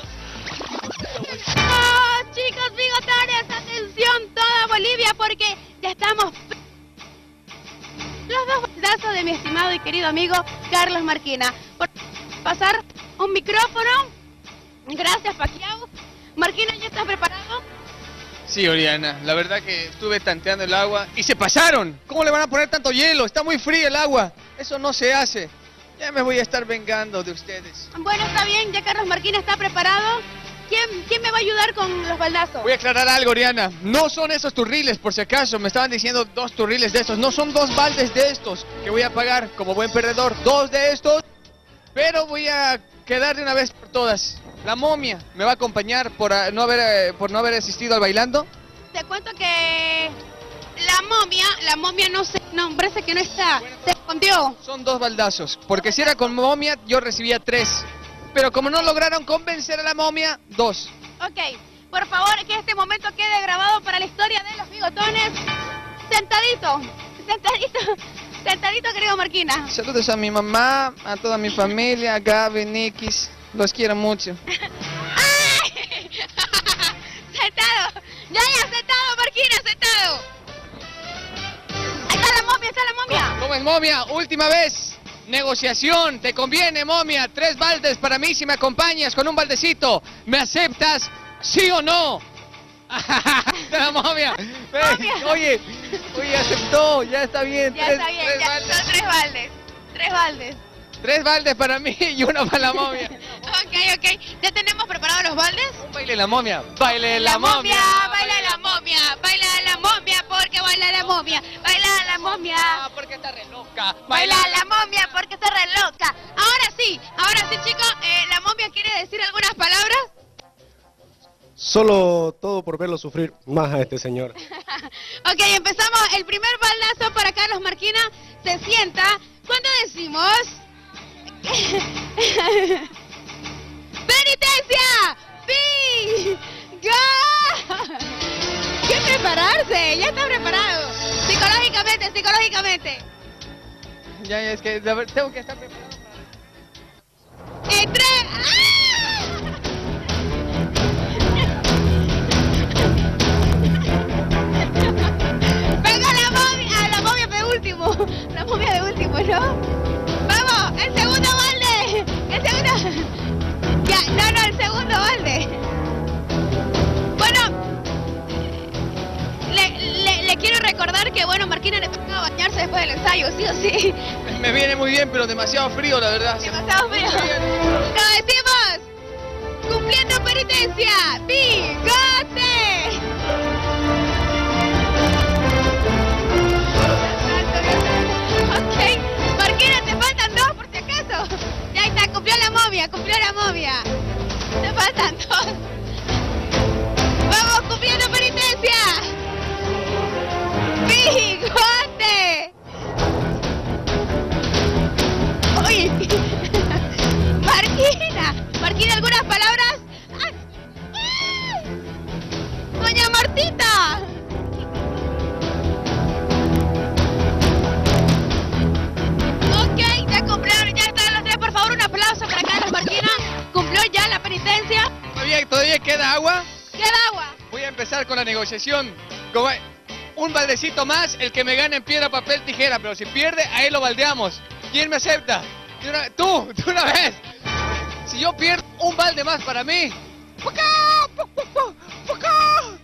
S3: ¡Oh, chicos bigotones! ¡Atención toda Bolivia porque ya estamos... Los dos brazos de mi estimado y querido amigo Carlos Marquina. Por pasar un micrófono. Gracias, Paquiao. Marquina, ¿ya estás preparado?
S4: Sí, Oriana, la verdad que estuve tanteando el agua y se pasaron. ¿Cómo le van a poner tanto hielo? Está muy fría el agua. Eso no se hace. Ya me voy a estar vengando de ustedes.
S3: Bueno, está bien, ya Carlos Marquina está preparado. ¿Quién, quién me va a ayudar con los baldazos?
S4: Voy a aclarar algo, Oriana. No son esos turriles, por si acaso. Me estaban diciendo dos turriles de estos. No son dos baldes de estos que voy a pagar como buen perdedor. Dos de estos. Pero voy a quedar de una vez por todas. La momia me va a acompañar por uh, no haber eh, por no haber asistido al bailando.
S3: Te cuento que la momia, la momia no se, no, parece que no está. Se escondió.
S4: Son dos baldazos, porque si era con momia yo recibía tres. Pero como no lograron convencer a la momia, dos.
S3: Ok, por favor que este momento quede grabado para la historia de los bigotones. Sentadito, sentadito, sentadito, querido Marquina.
S4: Saludos a mi mamá, a toda mi familia, a Gaby, Nikis. Los quiero mucho.
S3: ¡Ay! Sentado. Ya, ya, sentado, Marquina, sentado. Ahí está la momia, está la momia.
S4: ¿Cómo es, momia? Última vez. Negociación. ¿Te conviene, momia? Tres baldes para mí si me acompañas con un baldecito. ¿Me aceptas? ¿Sí o no? La momia.
S3: momia.
S4: Oye, oye, aceptó. Ya está bien.
S3: Ya
S4: tres,
S3: está bien,
S4: tres
S3: ya
S4: baldes.
S3: son tres baldes. Tres baldes.
S4: Tres baldes para mí y uno para la momia.
S3: Ok, ok. ¿Ya tenemos preparados los baldes?
S4: Baile la momia. Baile la,
S3: La
S4: momia.
S3: momia, baila la momia, baila la momia porque baila la momia, baila la momia
S4: porque está re loca,
S3: baila la momia porque está re loca. Ahora sí, ahora sí, chicos, eh, la momia quiere decir algunas palabras.
S20: Solo todo por verlo sufrir más a este señor.
S3: Ok, empezamos. El primer baldazo para Carlos Marquina. Se sienta. ¿Cuándo decimos? ¡Penitencia! ¡Pi! ¡Go! ¿Qué prepararse? Ya está preparado. Psicológicamente, psicológicamente.
S4: Ya, ya, es que a ver, tengo que estar preparado
S3: para... ¡En tres! ¡Ah! ¡Venga la momia! La momia de último. La momia de último, ¿no? ¡Vamos! ¡El segundo balde! ¡El segundo! Ya, no, no, el segundo balde. Bueno, le, le, le quiero recordar que, bueno, Marquina le tocaba bañarse después del ensayo, sí o sí.
S4: Me viene muy bien, pero demasiado frío, la verdad.
S3: Demasiado frío. ¡Lo decimos! ¡Cumpliendo penitencia! ¡Bigote! Ok, Marquina, te faltan dos por si acaso. Ya está, cumplió la momia, cumplió la momia. Te faltan dos. ¡Vamos, cumpliendo penitencia! ¡Bigote! Oye, Marquina, Marquina, ¿algunas palabras? ¡Ay! ¡Ay! ¡Doña Martita! Ok, ya cumplieron, ya están los tres. Por favor, un aplauso para Carlos Marquina. Cumplió ya la penitencia.
S4: ¿Todavía, todavía queda agua?
S3: Queda agua.
S4: Voy a empezar con la negociación. Como un baldecito más, el que me gane en piedra, papel, tijera. Pero si pierde, ahí lo baldeamos. ¿Quién me acepta? De una, tú, de una vez. Si yo pierdo un balde más para mí. ¡Pucá! ¡Pucá! ¡Pucá!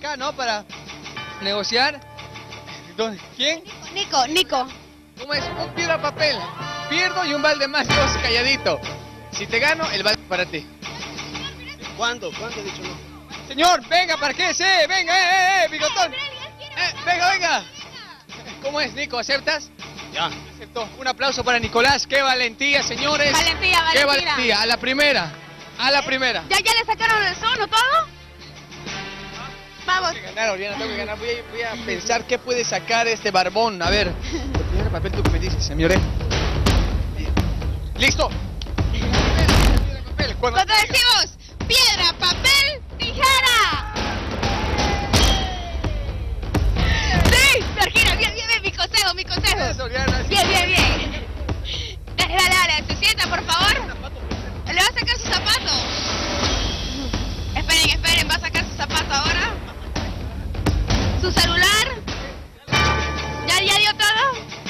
S4: acá, ¿no? Para negociar. ¿Dónde? ¿Quién?
S3: Nico, Nico.
S4: ¿Cómo es? Un piedra papel. Pierdo y un balde más, Dios, calladito. Si te gano, el balde para ti.
S6: ¿Cuándo? ¿Cuándo he dicho no?
S4: Señor, venga, ¿para qué? Sí, venga, eh, eh, eh, bigotón. Eh, venga, venga. ¿Cómo es, Nico? ¿Aceptas?
S6: Ya.
S4: Aceptó. Un aplauso para Nicolás. ¡Qué valentía, señores!
S3: Valentía, valentía.
S4: ¡Qué valentía! A la primera. A la primera.
S3: ¿Ya, ya le sacaron el sono todo? Vamos.
S4: Tengo que ganar, Oriana, tengo que ganar. Voy a, voy a pensar qué puede sacar este barbón. A ver. Piedra, papel, tú que me dices, señores. ¡Listo! Piedra, papel. Cuando,
S3: Cuando decimos piedra, papel, tijera. Sí, Marquina, bien, bien, bien, mi consejo, mi consejo.
S4: Eso, Oriana, sí.
S3: Bien, bien, bien. Dale, dale, dale, se sienta, por favor. Le va a sacar su zapato. Esperen, esperen, va a sacar su zapato ahora. Su celular. ¿Ya, ya dio todo?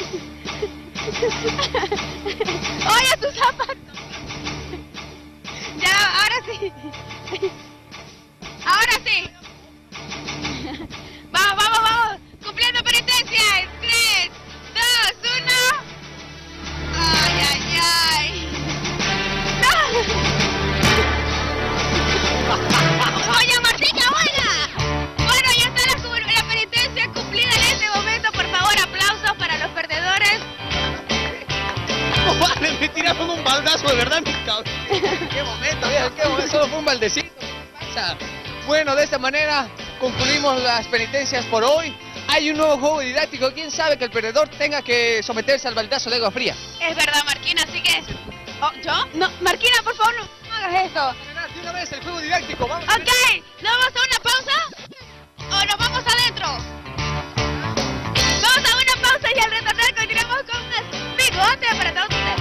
S3: Oye, su zapato. Ya, ahora sí. Ahora sí. Vamos, vamos, vamos. Cumpliendo penitencia. En tres, dos, uno. Ay, ay, ay. No. Oye, Martica, oiga. Bueno, ya está la, la penitencia cumplida en este momento. Por favor, aplausos para los perdedores.
S6: No vale, me tiraron un baldazo, de verdad, mi cabrón.
S4: ¡Qué momento, viejo! ¡Qué momento! Solo fue un baldecito. ¿Qué pasa? Bueno, de esta manera concluimos las penitencias por hoy. Hay un nuevo juego didáctico. ¿Quién sabe que el perdedor tenga que someterse al baldazo de agua fría?
S3: Es verdad, Marquina, así que... Oh, ¿yo? No, Marquina, por favor, no, no hagas esto.
S4: De una vez el juego didáctico, vamos.
S3: Ok, ¿nos vamos a una pausa? ¿O nos vamos adentro? Vamos a una pausa y al retornar continuamos con unas bigotes para todos ustedes.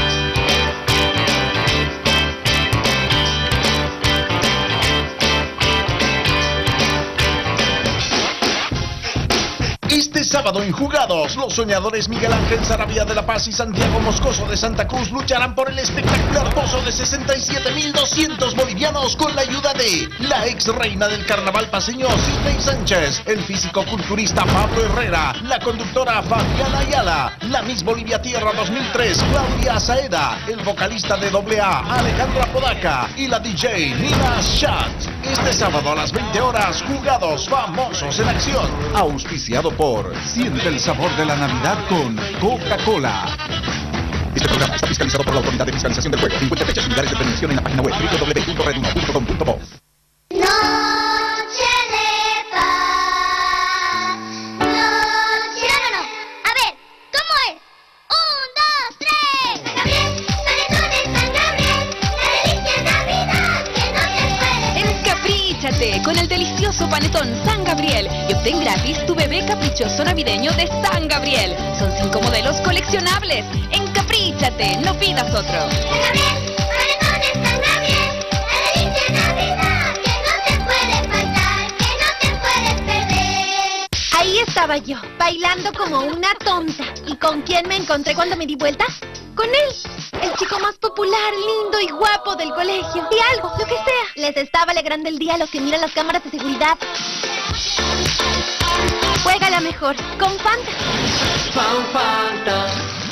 S1: Este sábado en Jugados, los soñadores Miguel Ángel Sarabia de La Paz y Santiago Moscoso de Santa Cruz lucharán por el espectacular pozo de sesenta y siete mil doscientos bolivianos con la ayuda de la ex reina del carnaval paseño Sidney Sánchez, el físico-culturista Pablo Herrera, la conductora Fabiana Ayala, la Miss Bolivia Tierra dos mil tres Claudia Saeda, el vocalista de doble A Alejandra Podaca y la D J Nina Shat. Este sábado a las veinte horas, Jugados, famosos en acción, auspiciado por Siente el sabor de la Navidad con Coca-Cola. Este programa está fiscalizado por la Autoridad de Fiscalización del Juego. Encuentra fechas y lugares de premiación en la página web doble u doble u doble u punto red uno punto com punto bo.
S9: Noche de paz. Noche... No, no, no. A ver, ¿cómo es? Un, dos, tres. San Gabriel, panetones San Gabriel. La delicia Navidad que no se puede.
S21: Encapríchate con el delicioso panetón San Gabriel y obtén gratis tu bebé caprichoso navideño de San Gabriel. Son cinco modelos coleccionables. Encapríchate, no pidas otro.
S9: San Gabriel, panetones San Gabriel. La delicia Navidad que no te puede faltar, que no te puedes perder.
S22: Ahí estaba yo, bailando como una tonta. ¿Y con quién me encontré cuando me di vuelta? Con él, el chico más popular, lindo y guapo del colegio. Y algo, lo que sea. Les estaba alegrando el día a los que miran las cámaras de seguridad. Juégala mejor, con Fanta.
S9: Fan Fanta.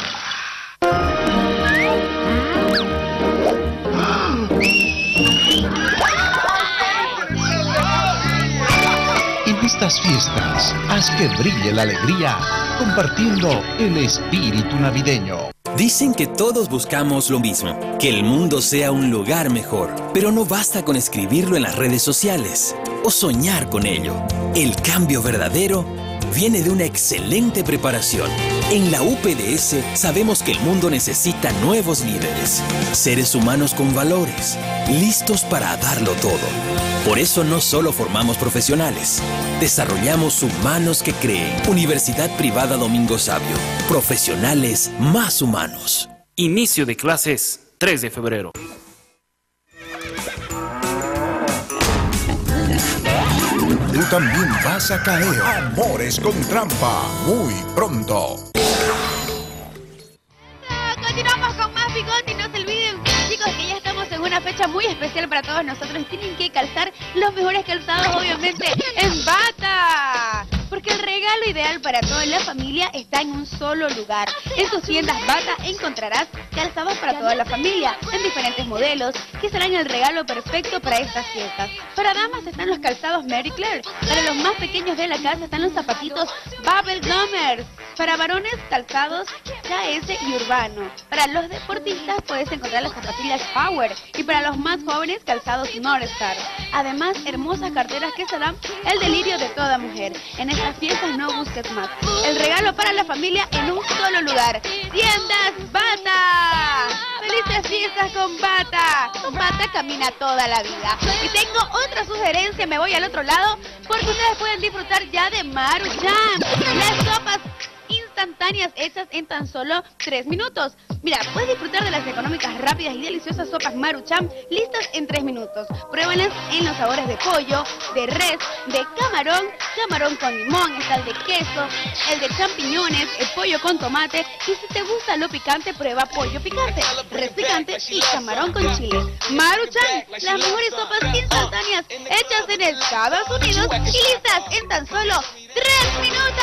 S1: En estas fiestas, haz que brille la alegría, compartiendo el espíritu navideño.
S18: Dicen que todos buscamos lo mismo, que el mundo sea un lugar mejor, pero no basta con escribirlo en las redes sociales o soñar con ello. El cambio verdadero viene de una excelente preparación. En la U P D S sabemos que el mundo necesita nuevos líderes, seres humanos con valores, listos para darlo todo. Por eso no solo formamos profesionales, desarrollamos humanos que creen. Universidad Privada Domingo Sabio, profesionales más humanos.
S19: Inicio de clases tres de febrero.
S1: Tú también vas a caer. Amores con trampa, muy pronto.
S3: Continuamos con más bigote y no se olviden, chicos, que ya estamos en una fecha fecha muy especial para todos nosotros y tienen que calzar los mejores calzados, obviamente, en Bata. Porque el regalo ideal para toda la familia está en un solo lugar. En tus tiendas Bata encontrarás calzados para toda la familia, en diferentes modelos, que serán el regalo perfecto para estas fiestas. Para damas están los calzados Mary Claire. Para los más pequeños de la casa están los zapatitos Bubble Gummers. Para varones, calzados K S y Urbano. Para los deportistas puedes encontrar las zapatillas Power. Y para los más jóvenes, calzados North Star. Además, hermosas carteras que serán el delirio de toda mujer. En estas fiestas no busques más. El regalo para la familia en un solo lugar. Tiendas Bata. ¡Felices fiestas con Bata! Con Bata camina toda la vida. Y tengo otra sugerencia, me voy al otro lado, porque ustedes pueden disfrutar ya de Maruchan. Las sopas instantáneas hechas en tan solo tres minutos. Mira, puedes disfrutar de las económicas, rápidas y deliciosas sopas Maruchan listas en tres minutos. Pruébalas en los sabores de pollo, de res, de camarón, camarón con limón, está el de queso, el de champiñones, el pollo con tomate. Y si te gusta lo picante, prueba pollo picante, res picante y camarón con chile. Maruchan, las mejores sopas instantáneas hechas en Estados Unidos y listas en tan solo tres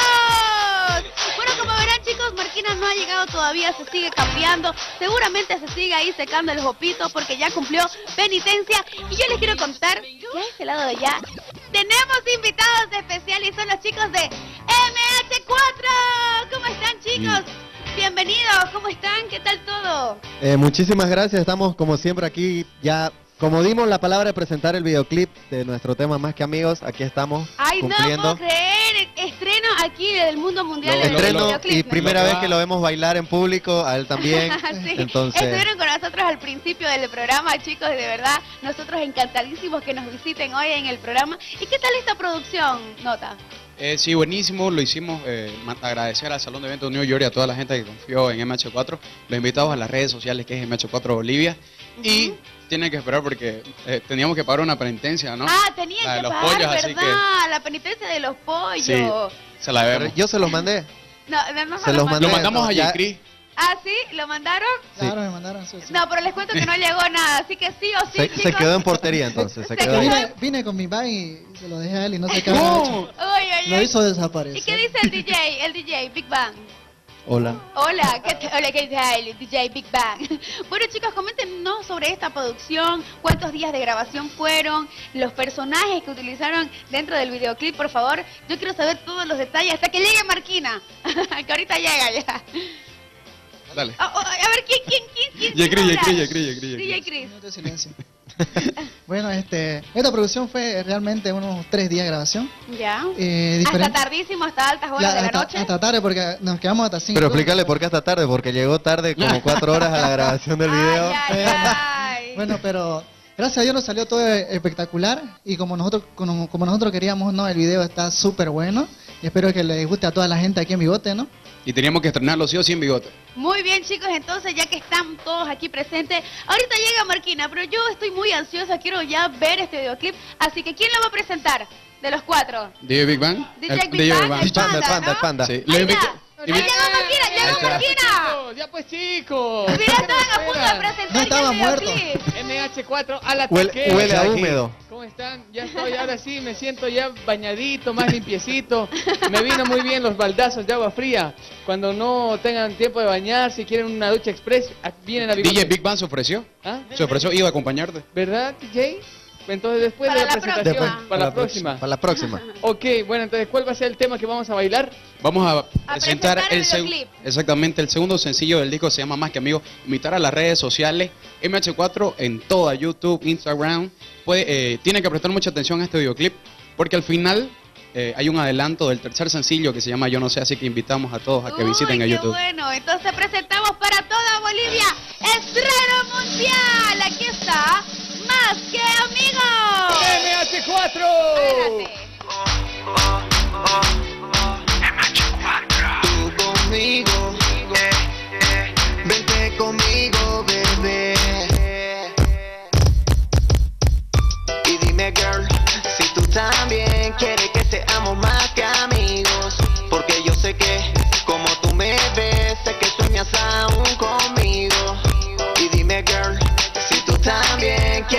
S3: minutos. Bueno, como verán, chicos, Marquina no ha llegado todavía, se sigue cambiando. Seguramente se sigue ahí secando el jopito porque ya cumplió penitencia. Y yo les quiero contar que a este lado de allá tenemos invitados especiales y son los chicos de M H cuatro. ¿Cómo están, chicos? Bienvenidos, ¿cómo están? ¿Qué tal todo?
S2: Eh, muchísimas gracias, estamos como siempre aquí ya. Como dimos la palabra de presentar el videoclip de nuestro tema Más que Amigos, aquí estamos
S3: Ay,
S2: cumpliendo.
S3: no puedo creer, estreno aquí del mundo mundial.
S2: Lo
S3: del
S2: estreno
S3: videoclip,
S2: y
S3: ¿no?
S2: primera vez que lo vemos bailar en público, a él también.
S3: Sí.
S2: Entonces,
S3: Estuvieron con nosotros al principio del programa, chicos, de verdad, nosotros encantadísimos que nos visiten hoy en el programa. ¿Y qué tal esta producción, Nota?
S7: Eh, sí, buenísimo, lo hicimos, eh, agradecer al Salón de Eventos New York y a toda la gente que confió en M H cuatro, los invitados a las redes sociales que es M H cuatro Bolivia, uh-huh. Y tienen que esperar porque eh, teníamos que pagar una penitencia, ¿no?
S3: Ah, tenían
S7: la de
S3: que
S7: los
S3: pagar,
S7: pollos,
S3: ¿verdad?
S7: así que...
S3: La penitencia de los pollos.
S7: Sí, se la debemos.
S2: yo se los mandé.
S3: No, no, no
S2: Se los mandé.
S7: Lo mandamos
S2: no,
S7: a
S2: ya-
S7: Yecri.
S3: Ah, ¿sí? ¿Lo mandaron?
S8: Claro, me mandaron. Sí, sí.
S3: No, pero les cuento que no llegó nada, así que sí o sí,
S2: Se,
S3: chicos.
S2: se quedó en portería entonces, se quedó ahí.
S8: Vine, vine con mi bag y se lo dejé a él y no sé qué habrá
S3: Uy,
S8: hecho.
S3: uy,
S8: Lo
S3: uy.
S8: hizo
S3: ¿Y
S8: desaparecer.
S3: qué dice el D J? El D J, Big Bang.
S2: Hola.
S3: Hola, ¿qué tal? Hola, ¿qué tal? D J Big Bang. Bueno, chicos, coméntenos sobre esta producción, cuántos días de grabación fueron, los personajes que utilizaron dentro del videoclip, por favor. Yo quiero saber todos los detalles hasta que llegue Marquina, que ahorita llega ya.
S7: Dale.
S3: Oh, oh, a ver, ¿quién, quién, quién, quién?
S7: Yecri,
S3: quién
S7: Yecri,
S3: habla?
S7: Yecri, Yecri, Yecri.
S3: D J Chris.
S8: Minuto de silencio. Bueno, este, esta producción fue realmente unos tres días de grabación.
S3: Ya.
S8: Eh,
S3: Hasta
S8: diferente-
S3: tardísimo, hasta altas horas
S8: La-
S3: de la
S8: hasta,
S3: noche.
S8: hasta tarde porque nos quedamos hasta cinco.
S2: Pero explícale por qué hasta tarde, porque llegó tarde como cuatro horas a la grabación del video.
S8: Bueno, pero gracias a Dios nos salió todo espectacular y como nosotros como, como nosotros queríamos, no, el video está súper bueno y espero que les guste a toda la gente aquí en Bigote, ¿no?
S7: Y teníamos que estrenarlo sí o sí en bigote.
S3: Muy bien, chicos, entonces ya que están todos aquí presentes, ahorita llega Marquina, pero yo estoy muy ansiosa, quiero ya ver este videoclip, así que ¿quién lo va a presentar de los cuatro?
S7: D J Big Bang.
S3: D J
S7: El-
S3: Big
S7: D J
S3: Bang, el
S2: Panda, el
S3: Panda,
S2: panda, el
S3: ¿no?
S2: panda.
S7: Sí,
S3: Ahí
S7: lo invito.
S3: está. ¡Ya llegó Marquina!
S7: Ahí
S3: ¡Llegó
S7: está.
S3: Marquina!
S4: Ya pues, chicos.
S3: Mira, estaban a punto de presentar
S8: No estaba
S3: ya el
S8: muerto.
S3: videoclip.
S4: M H cuatro al
S2: Huele,
S4: ataque.
S2: huele a húmedo.
S4: ¿Cómo están? Ya estoy, ahora sí, me siento ya bañadito, más limpiecito. Me vino muy bien los baldazos de agua fría. Cuando no tengan tiempo de bañar, si quieren una ducha express, a- vienen a
S7: D
S4: Bigote.
S7: J Big Bang se ofreció.
S4: ¿Ah?
S7: Se ofreció, iba a acompañarte.
S4: ¿Verdad, D J? Entonces después
S3: Para
S4: de la,
S3: la
S4: presentación,
S3: próxima.
S4: para la próxima.
S2: Para la próxima.
S4: Ok, bueno, entonces, ¿cuál va a ser el tema que vamos a bailar?
S7: Vamos a,
S3: A
S7: presentar
S3: presentar el
S7: el seg-
S3: videoclip.
S7: exactamente el segundo sencillo del disco, se llama Más que Amigos. Invitar a las redes sociales M H cuatro en toda YouTube, Instagram. Puede, eh, tienen que prestar mucha atención a este videoclip porque al final eh, hay un adelanto del tercer sencillo que se llama Yo No Sé, así que invitamos a todos a que visiten
S3: Uy,
S7: a
S3: qué
S7: YouTube.
S3: bueno, entonces presentamos para toda Bolivia Estreno Mundial. Aquí está, Más que Amigos.
S4: M H cuatro.
S3: Espérate.
S10: Tú conmigo, eh, eh, vente conmigo, bebé. Y dime, girl, si tú también quieres que seamos más que amigos. Porque yo sé que, como tú me ves, sé que sueñas aún conmigo. Y dime, girl, si tú también quieres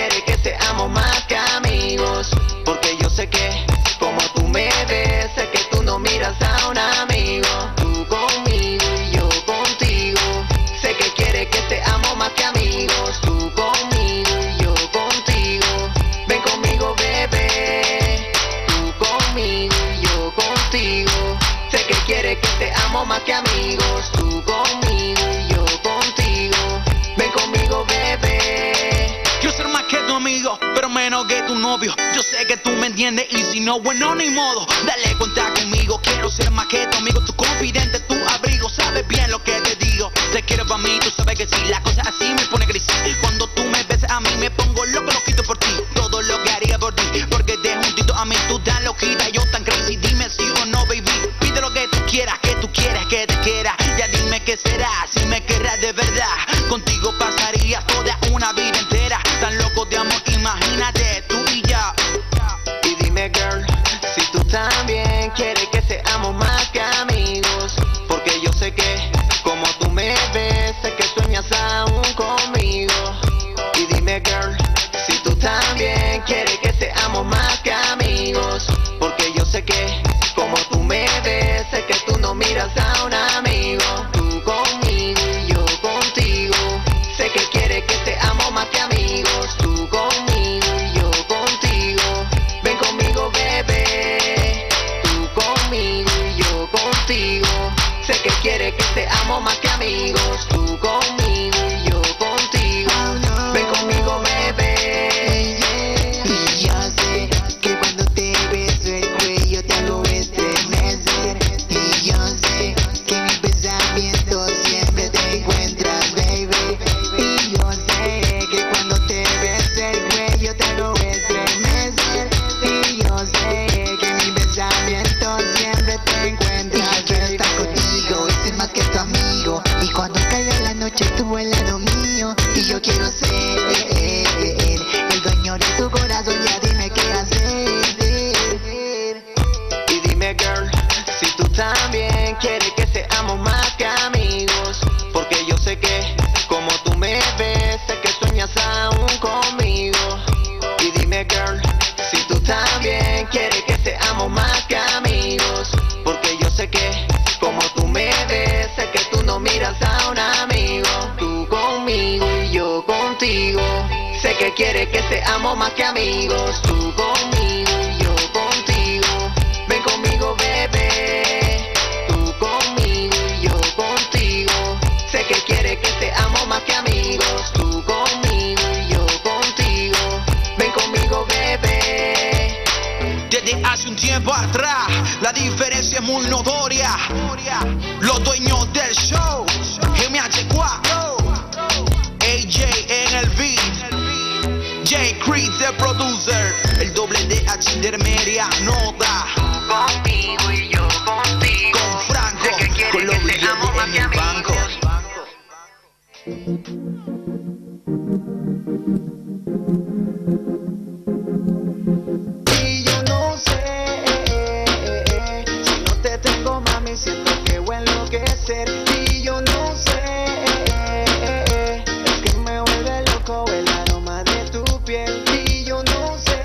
S10: amo más que amigos. Tú conmigo y yo contigo. Ven conmigo, bebé.
S11: Quiero ser más que tu amigo, pero menos que tu novio. Yo sé que tú me entiendes y si no, bueno, ni modo. Dale cuenta conmigo, quiero ser más que tu amigo. Tu confidente, tu abrigo, sabes bien lo que te digo. Te quiero para mí, tú sabes que sí. La cosa así me pone gris. Cuando tú me besas a mí me pongo loco, loquito por ti. Todo lo que haría por ti, porque te juntito a mí tú tan loquita, yo tan crazy. Dime sí o no, baby. Pide lo que tú quieras, que tú quieras, que te quiera. Ya dime qué será, si me querrás de verdad. Contigo pasaría toda una vida entera. Tan loco de amor, imagínate tú y yo.
S10: Y dime, girl, si tú también quieres que seamos más que amigos. Porque yo sé que, como tú me ves, sé que sueñas aún conmigo. Y dime, girl, si tú también quieres que seamos más que amigos. Porque yo sé que, como tú me ves, sé que tú no miras a un amigo. Tú conmigo y yo contigo. Sé que quieres que seamos más que amigos. Tú conmigo y yo contigo. Ven conmigo, bebé. Tú conmigo y yo contigo. Sé que quieres que seamos más que amigos. Tú conmigo y yo contigo. Ven conmigo, bebé.
S9: Y yo sé que cuando te beso el cuello te hago estremecer. Y yo sé que mi pensamiento siempre te encuentras, baby. Y yo sé que cuando te beso el cuello te hago estremecer. Y yo sé que mi pensamiento siempre te encuentras, quiero estar contigo y ser más que tu amigo. Y cuando caiga la noche tú al lado mío. Y yo quiero ser eh, eh, eh, el dueño de tu corazón, ya dime qué hacer.
S10: Y dime, girl, si tú también quieres que seamos más que amigos. Porque yo sé que, como tú me ves, sé que sueñas aún conmigo. Y dime, girl, si tú también quieres que seamos más que amigos. Porque yo sé que, como tú me ves, sé que tú no miras a un amigo. Tú conmigo y yo contigo. Sé que quieres que seamos más que amigos. Tú conmigo y yo contigo. Ven conmigo, bebé. Tú conmigo y yo contigo. Sé que quieres que seamos más que amigos. Tú conmigo y yo contigo. Ven conmigo, bebé.
S11: Desde hace un tiempo atrás, la diferencia es muy notoria. Los dueños del show, M H cuatro, A J en el beat, J Creed the producer, el doble de H intermedia nota.
S10: Conmigo y yo contigo.
S11: Con Franco,
S10: sé que quieres
S11: con los
S10: que seamos más
S11: billetes
S10: que
S11: en el banco.
S9: Y yo no sé, si no te tengo, mami, siento que voy a enloquecer. Y yo no sé, es que me vuelve loco el aroma de tu piel. Y yo no sé.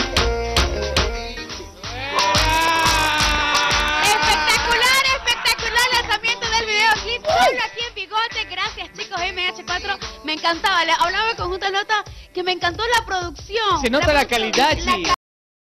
S3: Espectacular, espectacular lanzamiento del videoclip solo aquí en Bigote. Gracias, chicos, M H cuatro. Me encantaba. Le hablaba con Junta Nota que me encantó la producción.
S4: Se nota la
S3: producción,
S4: calidad,
S3: la
S4: sí.